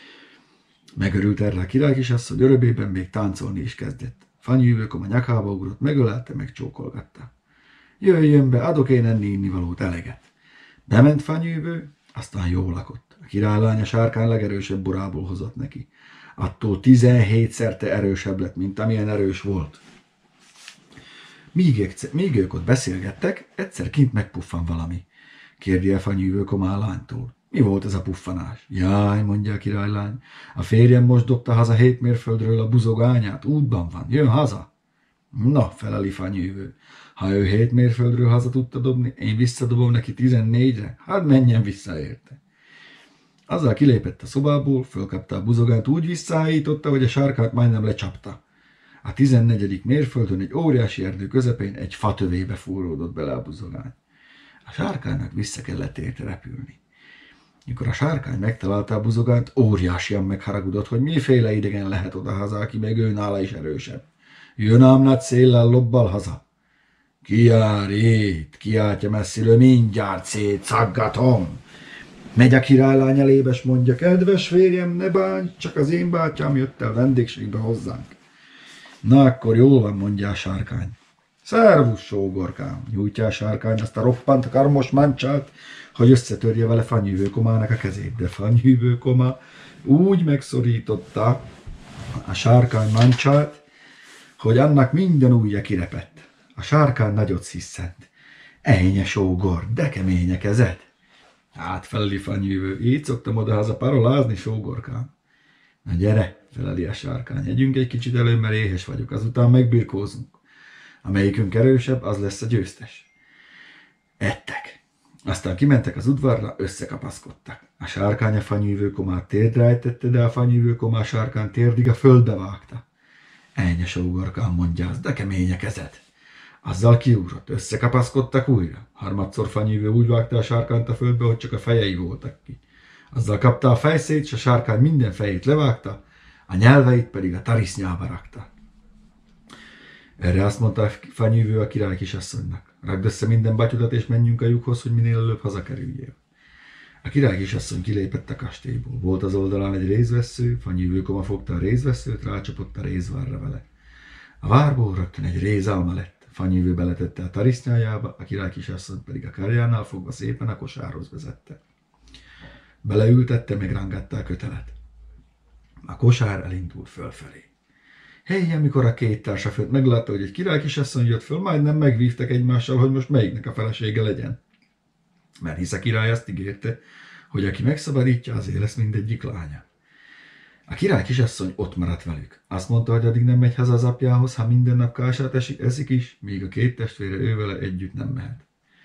Megörült erre a királykisasszony, öröbében még táncolni is kezdett. Fanyűvőkom a nyakába ugrott, megölelte, megcsókolgatta. Jöjjön be, adok én enni innivalót eleget. Bement Fanyűvő, aztán jól lakott. A királylány a sárkány legerősebb borából hozott neki. Attól tizenhétszerte erősebb lett, mint amilyen erős volt. Míg, egyszer, míg ők ott beszélgettek, egyszer kint megpuffan valami. Kérdi a Fanyűvő komálánytól. Mi volt ez a puffanás? Jaj, mondja a királylány, a férjem most dobta haza hét mérföldről a buzogányát, útban van, jön haza. Na, feleli Fanyűvő, ha ő hét mérföldről haza tudta dobni, én visszadobom neki tizennégyre, hát menjen vissza érte. Azzal kilépett a szobából, fölkapta a buzogányt, úgy visszahájította, hogy a sárkányt majdnem lecsapta. A tizennegyedik mérföldön egy óriási erdő közepén egy fatövébe fúródott bele a buzogány. A sárkánynak vissza kellett érte repülni. Mikor a sárkány megtalálta a buzogányt, óriásian megharagudott, hogy miféle idegen lehet odahaza, aki meg ő nála is erősebb. Jön ám nagy széllel lobbal haza. Ki jár itt, kiáltja messziről, mindjárt szétszaggatom. Megy a királylány elébe, s mondja, kedves férjem, ne bánj, csak az én bátyám jött el vendégségbe hozzánk. Na, akkor jól van, mondja a sárkány. Szervusz, sógorkám, nyújtja a sárkány azt a roppant karmos mancsát, hogy összetörje vele Fanyűvő komának a kezét. De Fanyűvő koma úgy megszorította a sárkány mancsát, hogy annak minden ujja kirepett. A sárkány nagyot sziszent. Ennyi sógor, de kemény a kezed. Hát feleli Fanyűvő, így szoktam odahaza parolázni, sógorkám. Na gyere, feleli a sárkány, együnk egy kicsit előbb, mert éhes vagyok, azután megbirkózunk. Amelyikünk erősebb, az lesz a győztes. Ettek. Aztán kimentek az udvarra, összekapaszkodtak. A sárkány a fanyűvő komát térdre ejtette, de a fanyűvő komá sárkány térdig a földbe vágta. Ennyi sógorkám, mondja az, de kemény a kezed. Azzal kiugrott, összekapaszkodtak újra. Harmadszor fanyűvő úgy vágta a sárkányt a földbe, hogy csak a fejei voltak ki. Azzal kapta a fejszét, s a sárkány minden fejét levágta, a nyelveit pedig a tarisznyába rakta. Erre azt mondta a fanyűvő a király kisasszonynak: rakd össze minden batyudat, és menjünk a lyukhoz, hogy minél előbb hazakerüljél. A király kisasszony kilépett a kastélyból. Volt az oldalán egy rézvessző, fanyűvő koma fogta a rézvesszőt, rácsapott a rézvárra vele. A várból rögtön egy rézálma lett. A fanyűvő beletette a tarisznyájába, a király kisasszony pedig a kárjánál fogva szépen a kosárhoz vezette. Beleültette, megrángatta a kötelet. A kosár elindult fölfelé. Hey, amikor a két társafőt meglátta, hogy egy király kisasszony jött föl, majdnem megvívtak egymással, hogy most melyiknek a felesége legyen. Mert hisz a király azt ígérte, hogy aki megszabadítja, azért lesz mindegyik lánya. A király kisasszony ott maradt velük. Azt mondta, hogy addig nem megy haza az apjához, ha minden nap kását esik, eszik is, míg a két testvére ővele együtt nem mehet.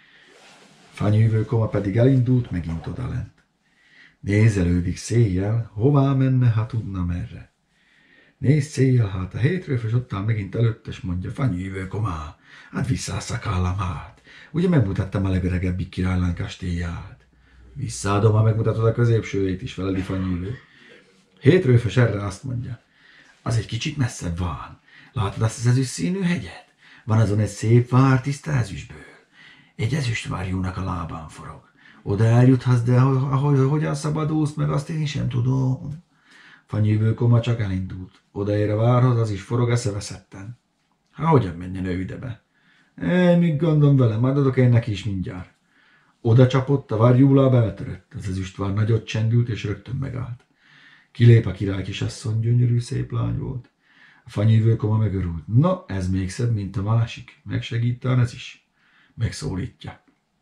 Fanyűvő koma pedig elindult megint odalent. Nézelődik széjjel, hová menne, ha tudna merre. Nézd széjjel, hát a hétrőfös ott áll megint előtt, és mondja: fanyűvő komá, hát vissza a szakállam hát. Ugye megmutattam a legöregebbik királylány kastélyát. Visszaadom, ha megmutatod a középsőjét is, feleli fanyűvő. Hétrőfös erre azt mondja: az egy kicsit messzebb van. Látod azt az ezüst színű hegyet? Van azon egy szép vár tiszta ezüstből. Egy ezüstvárjúnak a lábán forog. Oda eljuthatsz, de ahogy, hogyan szabadulsz meg, azt én sem tudom. Fanyűvő koma csak elindult. Odaér a várhoz, az is forog eszeveszetten. Há, hogyan menjen ő idebe? Én mit gondom vele, majd adok én neki is mindjárt. Oda csapott, a várjúlába eltörött. Az ezüstvár nagyot csendült, és rögtön megállt. Kilép a király kisasszony, gyönyörű szép lány volt. A fanyűvő koma megörült. Na, ez még szebb, mint a másik. Megsegít ez is. Megszólítja.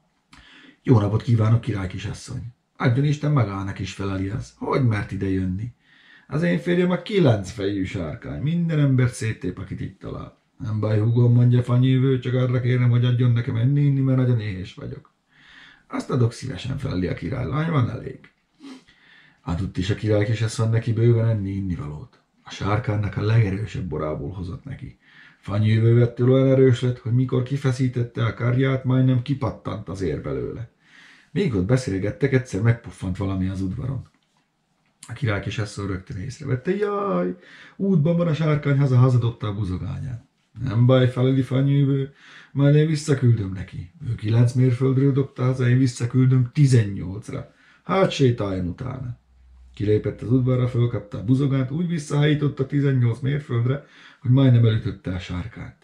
Jó napot kívánok, király kisasszony. Adjon Isten magának is, feleli az. Hogy mert ide jönni? Az én férjem a kilencfejű sárkány. Minden embert széttép, akit itt talál. Nem baj, húgom, mondja fanyűvő, csak arra kérem, hogy adjon nekem enni, inni, mert nagyon éhes vagyok. Azt adok szívesen, feleli a királylány, van elég. Adott is a király kisasszony neki bőven enni, inni valót. A sárkánynak a legerősebb borából hozott neki. Fanyűvő vettől olyan erős lett, hogy mikor kifeszítette a karját, majdnem kipattant az ér belőle. Még ott beszélgettek, egyszer megpuffant valami az udvaron. A király kisasszony rögtön észrevette: jaj, útban van a sárkány, haza hazadobta a buzogányát. Nem baj, feleli fanyűvő, majd én visszaküldöm neki. Ő kilenc mérföldről dobta haza, én visszaküldöm tizennyolcra. Hát sétáljon utána. Kilépett az udvarra, fölkapta a buzogányt, úgy visszahájította tizennyolc mérföldre, hogy majdnem elütötte a sárkányt.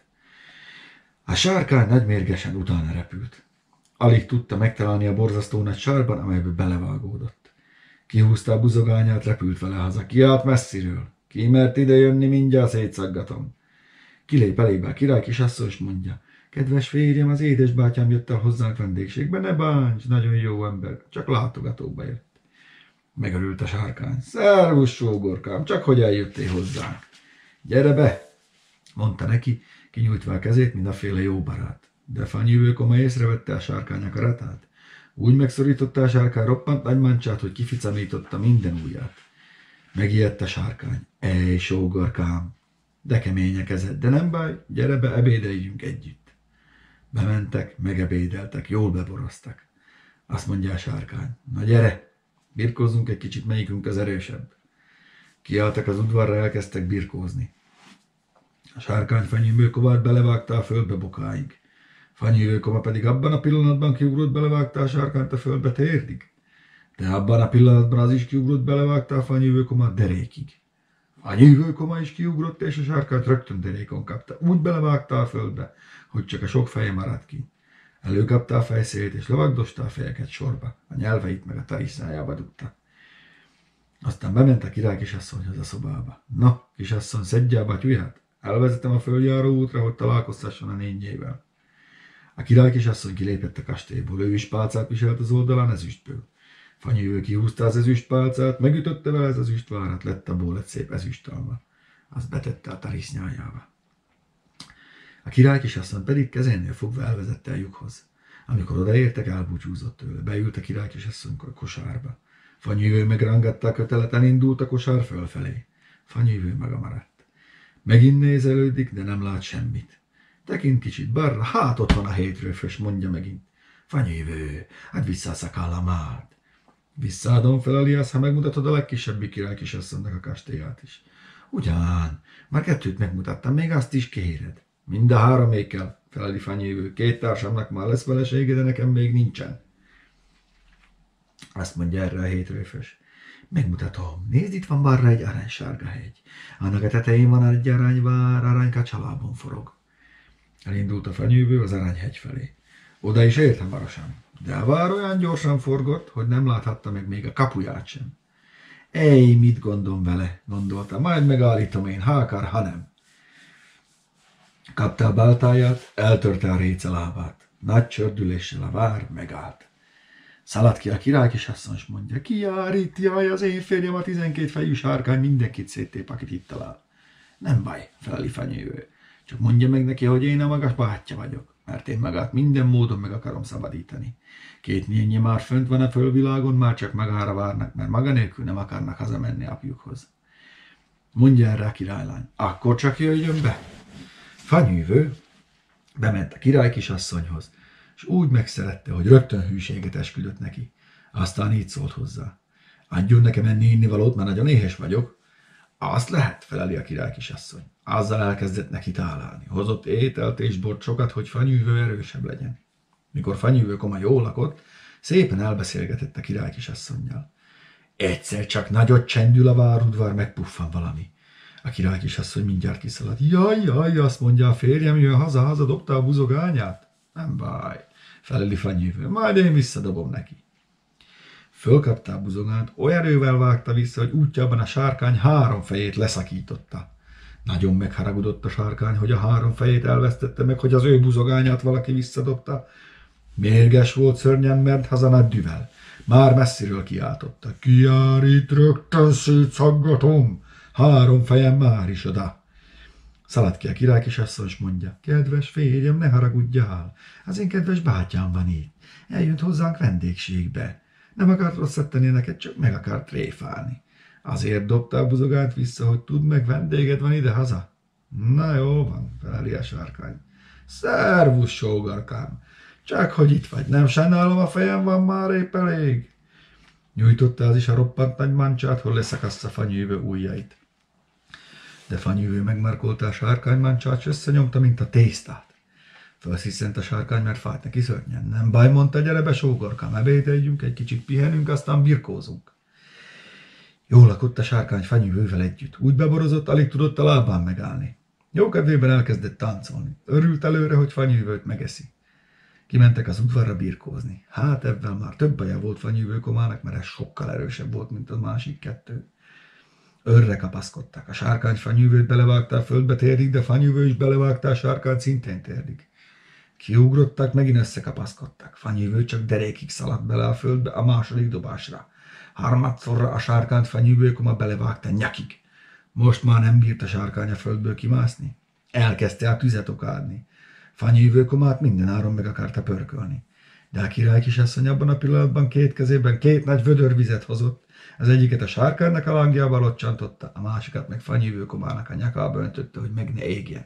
A sárkány nagymérgesen utána repült. Alig tudta megtalálni a borzasztó nagy sárban, amelybe belevágódott. Kihúzta a buzogányát, repült vele haza. Kiállt messziről. Ki mert ide jönni, mindjárt szétszaggatom. Kilép elébe a király kisasszony, és mondja: kedves férjem, az édesbátyám jött el hozzánk vendégségbe, ne bánts, nagyon jó ember, csak látogatóba jött. Megörült a sárkány. Szervusz, sógorkám, csak hogy eljöttél hozzánk. Gyere be, mondta neki, kinyújtva a kezét, mint a féle jó barát. De fanyűvő koma észrevette a sárkány akaratát. Úgy megszorította a sárkány roppant nagy mancsát, hogy kificamította minden ujját. Megijedt a sárkány. Ej, sógorkám, de kemény a kezed, de nem baj, gyere be, ebédeljünk együtt. Bementek, megebédeltek, jól beboroztak. Azt mondja a sárkány: na gyere, birkózzunk egy kicsit, melyikünk az erősebb. Kiálltak az udvarra, elkezdtek birkózni. A sárkány Fanyűvő komát belevágta a földbe bokáig. Fanyűvő koma pedig abban a pillanatban kiugrott, belevágta a sárkányt a földbe térdig. De abban a pillanatban az is kiugrott, belevágta a Fanyűvő komát derékig. Fanyűvő koma is kiugrott, és a sárkányt rögtön derékon kapta. Úgy belevágta a földbe, hogy csak a sok feje maradt ki. Előkapta a fejszéjét, és lovagdosta a fejeket sorba. A nyelveit meg a tarisznyájába dugta. Aztán bement a király kisasszonyhoz a szobába. Na, kisasszony, szedje a batyuját. Elvezetem a földjáró útra, hogy találkoztasson a nényével. A király kisasszony kilépett a kastélyból, ő is pálcát viselt az oldalán ezüstből. Fanyűvő kihúzta az ezüstpálcát, megütötte vele az ezüstvárat, lett abból egy szép ezüstalma. Azt betette a tarisznyájába. A király kisasszony pedig kezénél fogva elvezette a lyukhoz. Amikor odaértek, elbúcsúzott tőle. Beült a király kisasszony kosárba. Fanyűvő megrángatta a kötelet, elindult a kosár fölfelé. Fanyűvő maga maradt. Megint nézelődik, de nem lát semmit. Tekint kicsit balra, hát ott van a hétrőfös, mondja megint. Fanyűvő, hát vissza a szakállamát. Visszaadom fel, Eliász, ha megmutatod a legkisebbik király kisasszonynak a kastélyát is. Ugyan, már kettőt megmutattam, még azt is kéred. Mind a háromékkel, feleli Fanyűvő, két társamnak már lesz felesége, de nekem még nincsen. Azt mondja erre a hétrőfös. Megmutatom, nézd, itt van balra egy aranysárga hegy. Annak a tetején van egy aranyvár, aranyka csalában forog. Elindult a Fanyűvő az aranyhegy felé. Oda is ért hamarosan, de a vár olyan gyorsan forgott, hogy nem láthatta meg még a kapuját sem. Ej, mit gondom vele, gondolta, majd megállítom én, ha akar, ha nem. Kapta a báltáját, eltörte a réce lábát. Nagy csördüléssel a vár megállt. Szaladt ki a király kisasszony, és mondja, ki jár itt, jaj, az én férjem a tizenkét fejű sárkány mindenkit széttép, akit itt talál. Nem baj, feleli Fanyűvő. Csak mondja meg neki, hogy én a magas bátyja vagyok, mert én magát minden módon meg akarom szabadítani. Két nénye már fönt van a fölvilágon, már csak magára várnak, mert maga nélkül nem akarnak hazamenni apjukhoz. Mondja erre a királylány, akkor csak jöjjön be. Fanyűvő bement a király kisasszonyhoz, és úgy megszerette, hogy rögtön hűséget esküdött neki. Aztán így szólt hozzá. Adjon nekem enni innivalót, mert nagyon éhes vagyok. Azt lehet, feleli a király kisasszony. Azzal elkezdett neki tálálni. Hozott ételt és bort sokat, hogy Fanyűvő erősebb legyen. Mikor Fanyűvő koma jól lakott, szépen elbeszélgetett a király kisasszonnyal. Egyszer csak nagyot csendül a várudvar, megpuffan valami. A király kisasszony mindjárt kiszaladt. Jaj, jaj, azt mondja, a férjem jön haza, hazadobta a buzogányát. Nem baj, feleli Fanyűvő, majd én visszadobom neki. Fölkapta a buzogányt, olyan erővel vágta vissza, hogy útjában a sárkány három fejét leszakította. Nagyon megharagudott a sárkány, hogy a három fejét elvesztette meg, hogy az ő buzogányát valaki visszadobta. Mérges volt szörnyen, mert haza nagy düvel. Már messziről kiáltotta. Ki jár itt, rögtön szétszaggatom. Három fejem már is oda. Szaladt ki a király kisasszony, és mondja, kedves férjem, ne haragudjál. Az én kedves bátyám van itt. Eljött hozzánk vendégségbe. Nem akart rosszat tenni neked, csak meg akart tréfálni. Azért dobta a buzogányt vissza, hogy tudd meg, vendéged van ide-haza. Na jó van, feleli a sárkány. Szervusz, sógarkám. Csak hogy itt vagy, nem sajnálom, a fejem van már épp elég. Nyújtotta az is a roppant nagy mancsát, hogy leszakaszta Fanyűvő ujjait. De Fanyűvő megmarkolta a sárkány mancsát, és összenyomta, mint a tésztát. Felsziszent a sárkány, mert fájt neki szörnyen. Nem baj, mondta, gyere be, sógorkám, ebédeljünk, egy kicsit pihenünk, aztán birkózunk. Jól lakott a sárkány Fanyűvővel együtt. Úgy beborozott, alig tudott a lábán megállni. Jókedvében elkezdett táncolni. Örült előre, hogy Fanyűvőt megeszi. Kimentek az udvarra birkózni. Hát ebben már több baja volt Fanyűvő komának, mert ez sokkal erősebb volt, mint a másik kettő. Örre kapaszkodtak. A sárkány Fanyűvőt belevágta a földbe térdig, de Fanyűvő is belevágta a sárkány szintén térdig. Kiugrottak, megint összekapaszkodtak. Fanyűvő csak derékig szaladt bele a földbe a második dobásra. Harmadszorra a sárkányt Fanyűvő koma belevágta nyakig. Most már nem bírt a sárkány a földből kimászni. Elkezdte a tüzet okádni. Fanyűvő komát mindenáron meg akarta pörkölni. De a király kisasszony abban a pillanatban két kezében két nagy vödör vizet hozott. Az egyiket a sárkánynak a langjával locsantotta, a másikat meg Fanyűvő komának a nyakába öntötte, hogy meg ne égjen.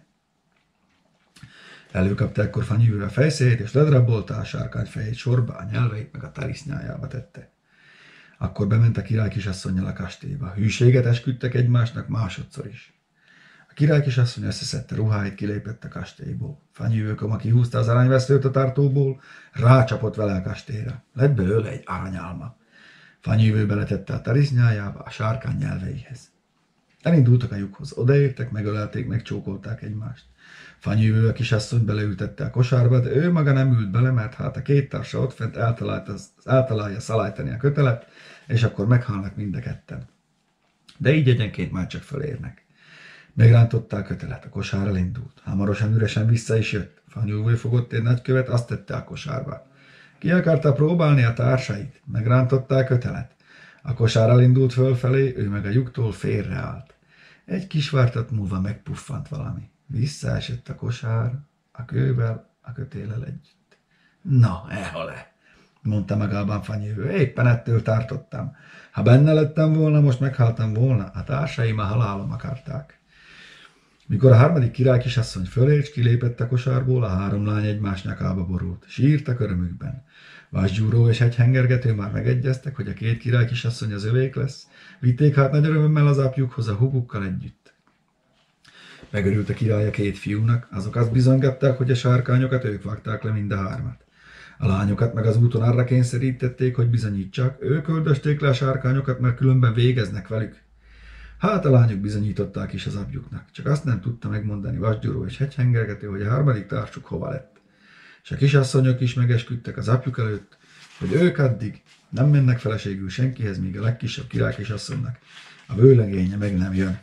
Előkapta ekkor Fanyűvő a fejszéjét, és ledrabolta a sárkány fejét sorba, a nyelveit meg a tarisznyájába tette. Akkor bement a király kisasszonnyal a kastélyba. Hűséget esküdtek egymásnak másodszor is. A király kisasszony összeszedte ruháit, kilépett a kastélyból. Fanyűvő koma kihúzta az aranyvesztőt a tartóból, rácsapott vele a kastélyra. Lett belőle egy aranyálma. Fanyűvő beletette a tarisznyájába, a sárkány nyelveihez. Elindultak a lyukhoz, odaértek, megölelték, megcsókolták egymást. Fanyűvő a kisasszony beleültette a kosárba, de ő maga nem ült bele, mert hát a két társa ott fent eltalálja szalájtani a kötelet, és akkor meghalnak mind a ketten. De így egyenként már csak fölérnek. Megrántotta a kötelet, a kosár elindult. Hamarosan üresen vissza is jött. Fanyűvő fogott egy nagykövet, azt tette a kosárba. Ki akarta próbálni a társait, megrántották kötelet. A kosár elindult fölfelé, ő meg a lyuktól félreállt. Egy kis vártat múlva megpuffant valami. Visszaesett a kosár, a kővel, a kötéllel együtt. Na, elhal-e, mondta magában Fanyűvő, éppen ettől tartottam. Ha benne lettem volna, most meghaltam volna, a társaim a halálom akarták. Mikor a harmadik király kisasszony fölért, s kilépett a kosárból, a három lány egymás nyakába borult. Sírtak örömükben. Vasgyúró és Hegyhengergető már megegyeztek, hogy a két király kisasszony az övék lesz. Vitték hát nagy örömmel az apjukhoz a hugukkal együtt. Megörült a király a két fiúnak, azok azt bizonygatták, hogy a sárkányokat ők vágták le mind a hármat. A lányokat meg az úton arra kényszerítették, hogy bizonyítsák, ők öldösték le a sárkányokat, mert különben végeznek velük. Hát a lányok bizonyították is az apjuknak, csak azt nem tudta megmondani Vasgyúró és Hegyhengergető, hogy a harmadik társuk hova lett. És a kisasszonyok is megesküdtek az apjuk előtt, hogy ők addig nem mennek feleségül senkihez, míg a legkisebb király kisasszonynak a vőlegénye meg nem jön.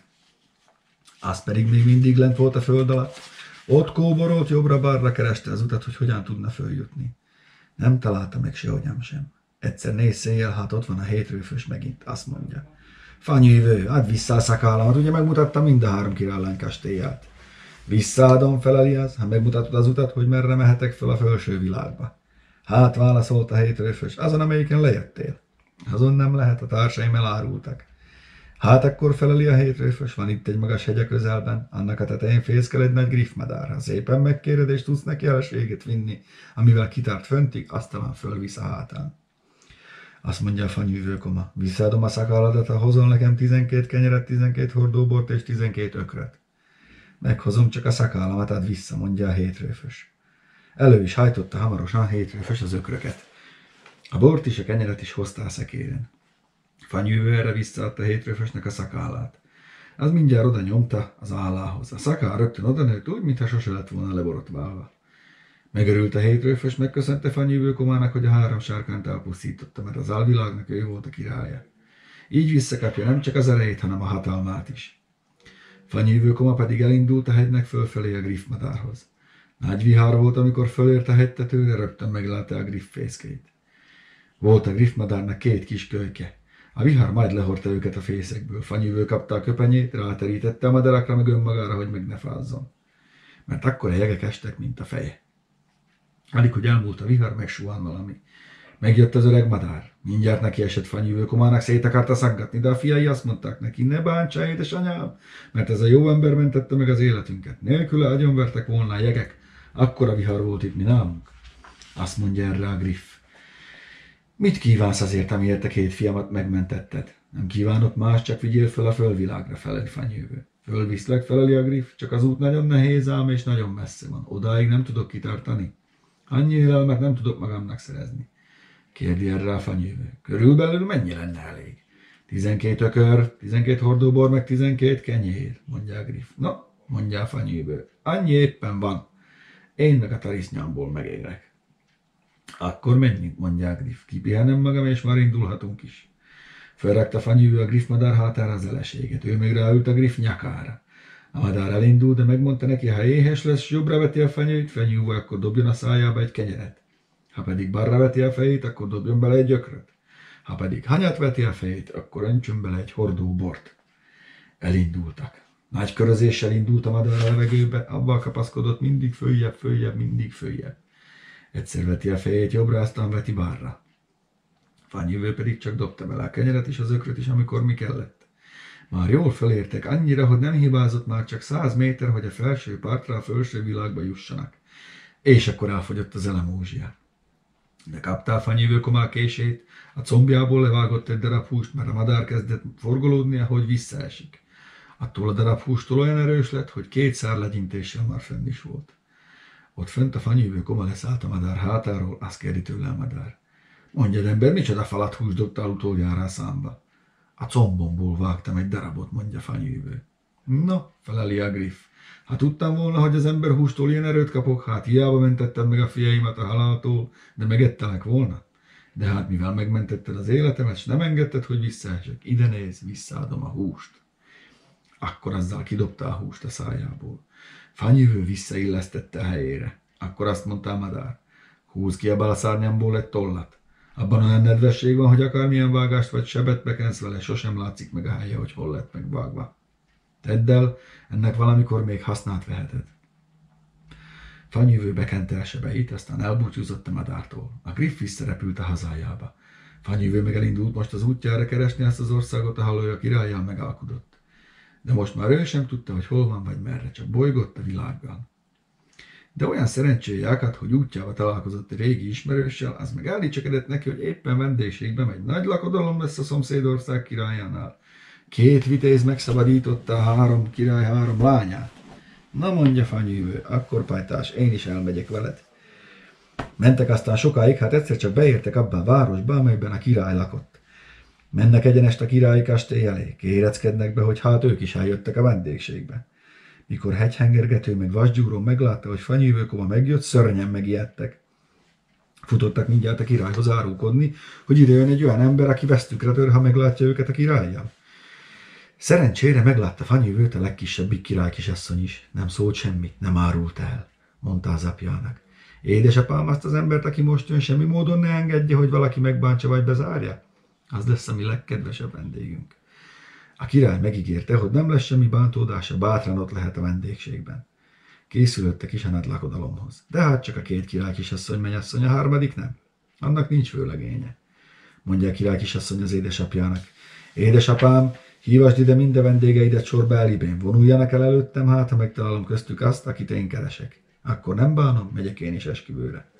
Az pedig még mindig lent volt a föld alatt, ott kóborolt, jobbra-balra kereste az utat, hogy hogyan tudna följutni. Nem találta meg sehogyan sem. Egyszer néz széjjel, hát ott van a hétrőfös megint, azt mondja. Fanyűvő, add vissza a szakállamat, ugye megmutatta mind a három királylány kastélyát. Visszaadom, feleli az, ha megmutatod az utat, hogy merre mehetek fel a felső világba. Hát válaszolt a hétrőfös, azon, amelyiken lejöttél. Azon nem lehet, a társaim elárultak. Hát akkor feleli a hétrőfös, van itt egy magas hegy a közelben, annak a tetején fészkel egy nagy griffmadár. Ha szépen megkéred, és tudsz neki eleséget vinni, amivel kitárt föntig, aztán fölvisz a hátán. Azt mondja a Fanyűvő koma, visszaadom a szakálladat, ha hozol nekem tizenkét kenyeret, tizenkét hordóbort és tizenkét ökröt. Meghozom, csak a szakállamat add vissza, mondja a hétrőfös. Elő is hajtotta hamarosan a hétrőfös az ökröket. A bort is, a kenyeret is hozta a szekéren. Fanyűvő erre visszaadta a hétrőfösnek a szakállát. Az mindjárt oda nyomta az állához. A szakál rögtön oda nőtt, úgy, mintha sose lett volna leborotválva. Megörült a hétrőfös, megköszönte Fanyűvő komának, hogy a három sárkányt elpusztította, mert az alvilágnak ő volt a királya. Így visszakapja nem csak az erejét, hanem a hatalmát is. Fanyűvő koma pedig elindult a hegynek fölfelé a griffmadárhoz. Nagy vihar volt, amikor fölért a hegytetőre, rögtön meglátta a griff fészkeit. Volt a griffmadárnak két kis kölyke. A vihar majd lehordta őket a fészekből. Fanyűvő kapta a köpenyét, ráterítette a madarakra meg önmagára, hogy meg ne fázzon. Mert akkor a jegek estek, mint a feje. Alig, hogy elmúlt a vihar, megsuhan valami. Megjött az öreg madár. Mindjárt neki esett Fanyűvő komának, szét akarta szaggatni, de a fiai azt mondták neki, ne bántsa, édesanyám, mert ez a jó ember mentette meg az életünket. Nélküle agyonvertek volna a jegek, akkora vihar volt itt, mi nálunk. Azt mondja erre a griff. Mit kívánsz azért, amiért a két fiamat megmentetted? Nem kívánok más, csak vigyél föl a fölvilágra, feleli Fanyűvő. Fölviszlek, feleli a griff, csak az út nagyon nehéz ám és nagyon messze van. Odáig nem tudok kitartani. Annyi élelmet nem tudok magamnak szerezni. Kérdi erre a Fanyűvő. Körülbelül mennyi lenne elég? Tizenkét ökör, tizenkét hordóbor, meg tizenkét kenyér, mondja a griff. No, mondja a Fanyűvő. Annyi éppen van. Én meg a tarisznyámból megérek. Akkor menjünk, mondja a griff. Kipihenem magam, és már indulhatunk is. Felrakta Fanyűvő a griffmadár hátára az eleséget. Ő még ráült a griff nyakára. A madár elindult, de megmondta neki, ha éhes lesz, jobbra veti a fenyőt, Fanyűvő, akkor dobjon a szájába egy kenyeret. Ha pedig balra veti a fejét, akkor dobjon bele egy ökröt. Ha pedig hanyat veti a fejét, akkor öntsön bele egy hordó bort. Elindultak. Nagy körözéssel indult a madár a levegőbe, abban kapaszkodott mindig följebb, följebb, mindig följebb. Egyszer veti a fejét jobbra, aztán veti balra. Fanyűvő pedig csak dobta bele a kenyeret is, az ökröt is, amikor mi kellett. Már jól felértek, annyira, hogy nem hibázott már csak száz méter, hogy a felső partra, a felső világba jussanak. És akkor elfogyott az elemózsia. De kaptál Fanyűvő koma kését, a combjából levágott egy darab húst, mert a madár kezdett forgolódni, ahogy visszaesik. Attól a darab hústól olyan erős lett, hogy két szár legyintéssel már fenn is volt. Ott fönt a Fanyűvő koma leszállt a madár hátáról, azt kérdi tőle a madár. Mondjad, ember, micsoda falat húst dobtál utoljára a számba? A combomból vágtam egy darabot, mondja Fanyűvő. No, feleli a griff. Ha tudtam volna, hogy az ember hústól ilyen erőt kapok, hát hiába mentettem meg a fiaimat a haláltól, de megettelek volna. De hát mivel megmentetted az életemet, s nem engedted, hogy visszaesek, ide néz, visszaadom a húst. Akkor azzal kidobta a húst a szájából. Fanyűvő visszaillesztette a helyére. Akkor azt mondta a madár. Húz ki ebből a szárnyamból egy tollat. Abban olyan nedvesség van, hogy akármilyen vágást vagy sebet bekensz vele, sosem látszik meg a helye, hogy hol lett megvágva. Tedd el, ennek valamikor még hasznát veheted. Fanyűvő bekente el sebeit, aztán elbúcsúzott a madártól. A Griff visszarepült a hazájába. Fanyűvő meg elindult most az útjára keresni ezt az országot, ahol ő a királlyal megalkudott. De most már ő sem tudta, hogy hol van vagy merre, csak bolygott a világgal. De olyan szerencséje akadt, hogy útjába találkozott egy régi ismerőssel, az meg elnicsekedett neki, hogy éppen vendégségbe megy. Nagy lakodalom lesz a szomszédország királyánál. Két vitéz megszabadította a három király három lányát. Na mondja Fanyűvő, akkor pajtás, én is elmegyek veled. Mentek aztán sokáig, hát egyszer csak beértek abba a városba, amelyben a király lakott. Mennek egyenest a királyi kastély elé, kéreckednek be, hogy hát ők is eljöttek a vendégségbe. Mikor hegyhengergető meg vasgyúró meglátta, hogy Fanyűvőkoma megjött, szörnyen megijedtek. Futottak mindjárt a királyhoz árulkodni, hogy ide jön egy olyan ember, aki vesztükre tör, ha meglátja őket a királlyal. Szerencsére meglátta Fanyűvőt a legkisebbik királykisasszony is. Nem szólt semmit, nem árult el, mondta az apjának. Édesapám, azt az embert, aki most jön, semmi módon ne engedje, hogy valaki megbántsa vagy bezárja. Az lesz a mi legkedvesebb vendégünk. A király megígérte, hogy nem lesz semmi bántódása, bátran ott lehet a vendégségben. Készülöttek is a nagy lakodalomhoz. De hát csak a két királykisasszony mennyasszony, a harmadik nem. Annak nincs főlegénye. Mondja a királykisasszony az édesapjának. Édesapám, hívasd ide minden vendégeidet sorba elibén, vonuljanak el előttem, hát ha megtalálom köztük azt, akit én keresek. Akkor nem bánom, megyek én is esküvőre.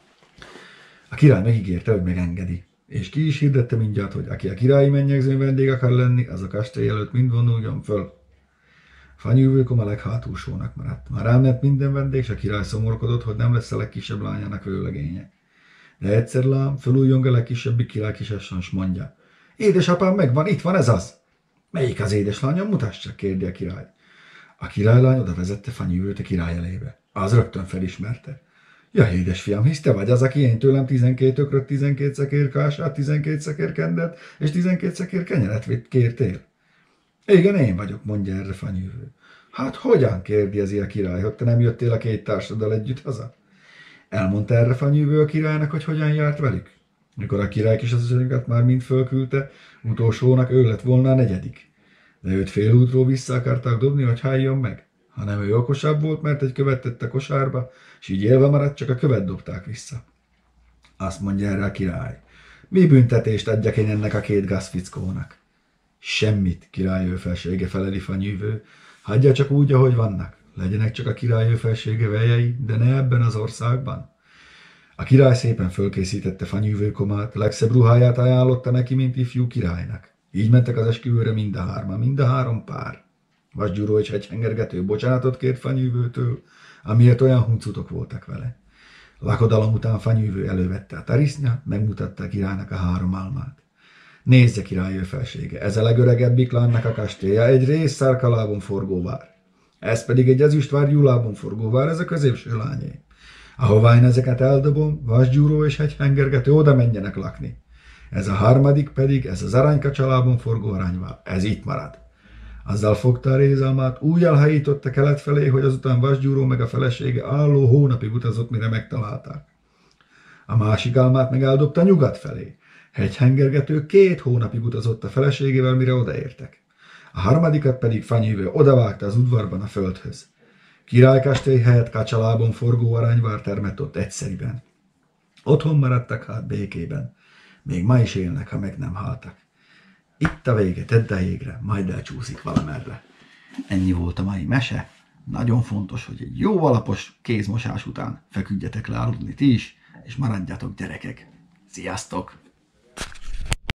A király megígérte, hogy megengedi, és ki is hirdette mindjárt, hogy aki a királyi mennyegzőn vendég akar lenni, az a kastély előtt mind vonuljon föl. Fanyűvőkoma leghátulsónak maradt. Már elment minden vendég, és a király szomorkodott, hogy nem lesz a legkisebb lányának vőlegénye. De egyszer lám, fölújjong a legkisebbik királykisasszony, s mondja. Édesapám megvan, itt van ez az. Melyik az édeslányom, mutasd csak, kérdi a király. A királylány oda vezette Fanyűvőt a király elébe. Az rögtön felismerte. Ja, édesfiam, hisz te vagy az, aki én tőlem tizenkét ökröt, tizenkét szekér kását, tizenkét szekér kendet és tizenkét szekér kenyeret kértél. Igen, én vagyok, mondja erre Fanyűvő. Hát hogyan, kérdi a király, hogy te nem jöttél a két társaddal együtt haza? Elmondta erre Fanyűvő a királynak, hogy hogyan járt velük. Mikor a király kisasszonyokat már mind fölküldte, utolsónak ő lett volna a negyedik. De őt félútról vissza akarták dobni, hogy háljon meg. Hanem ő okosabb volt, mert egy követ tett a kosárba, és így élve maradt, csak a követ dobták vissza. Azt mondja erre a király. Mi büntetést adjak én ennek a két gazfickónak? Semmit, király ő felsége, feleli Fanyűvő. Hagyja csak úgy, ahogy vannak. Legyenek csak a király ő felsége vejei, de ne ebben az országban. A király szépen fölkészítette Fanyűvőkomát, legszebb ruháját ajánlotta neki, mint ifjú királynak. Így mentek az esküvőre mind a hárman, mind a három pár. Vasgyúró és hegyhengergető bocsánatot kért Fanyűvőtől, amiért olyan huncutok voltak vele. Lakodalom után Fanyűvő elővette a tarisznyát, megmutatta a királynak a három álmát. Nézze, király ő felsége, ez a legöregebbik lánynak a kastélya, egy résszárkalábon forgóvár. Ez pedig egy ezüstvárgyú lábon forgóvár, ez a középső lányé. Ahová én ezeket eldobom, Vasgyúró és hegyhengergető oda menjenek lakni. Ez a harmadik pedig, ez az aranykacsalábon forgó aranyvár, ez itt marad. Azzal fogta a rézalmát, úgy elhajította kelet felé, hogy azután Vasgyúró meg a felesége álló hónapig utazott, mire megtalálták. A másik álmát meg eldobta nyugat felé. Hegyhengergető két hónapig utazott a feleségével, mire odaértek. A harmadikat pedig Fanyűvő odavágta az udvarban a földhöz. Királykastély helyett kacsalábon forgó aranyvár termett ott egyszeriben. Otthon maradtak hát békében. Még ma is élnek, ha meg nem haltak. Itt a vége, tedd a jégre, majd elcsúszik valamerre. Ennyi volt a mai mese. Nagyon fontos, hogy egy jó alapos kézmosás után feküdjetek le aludni ti is, és maradjatok gyerekek. Sziasztok!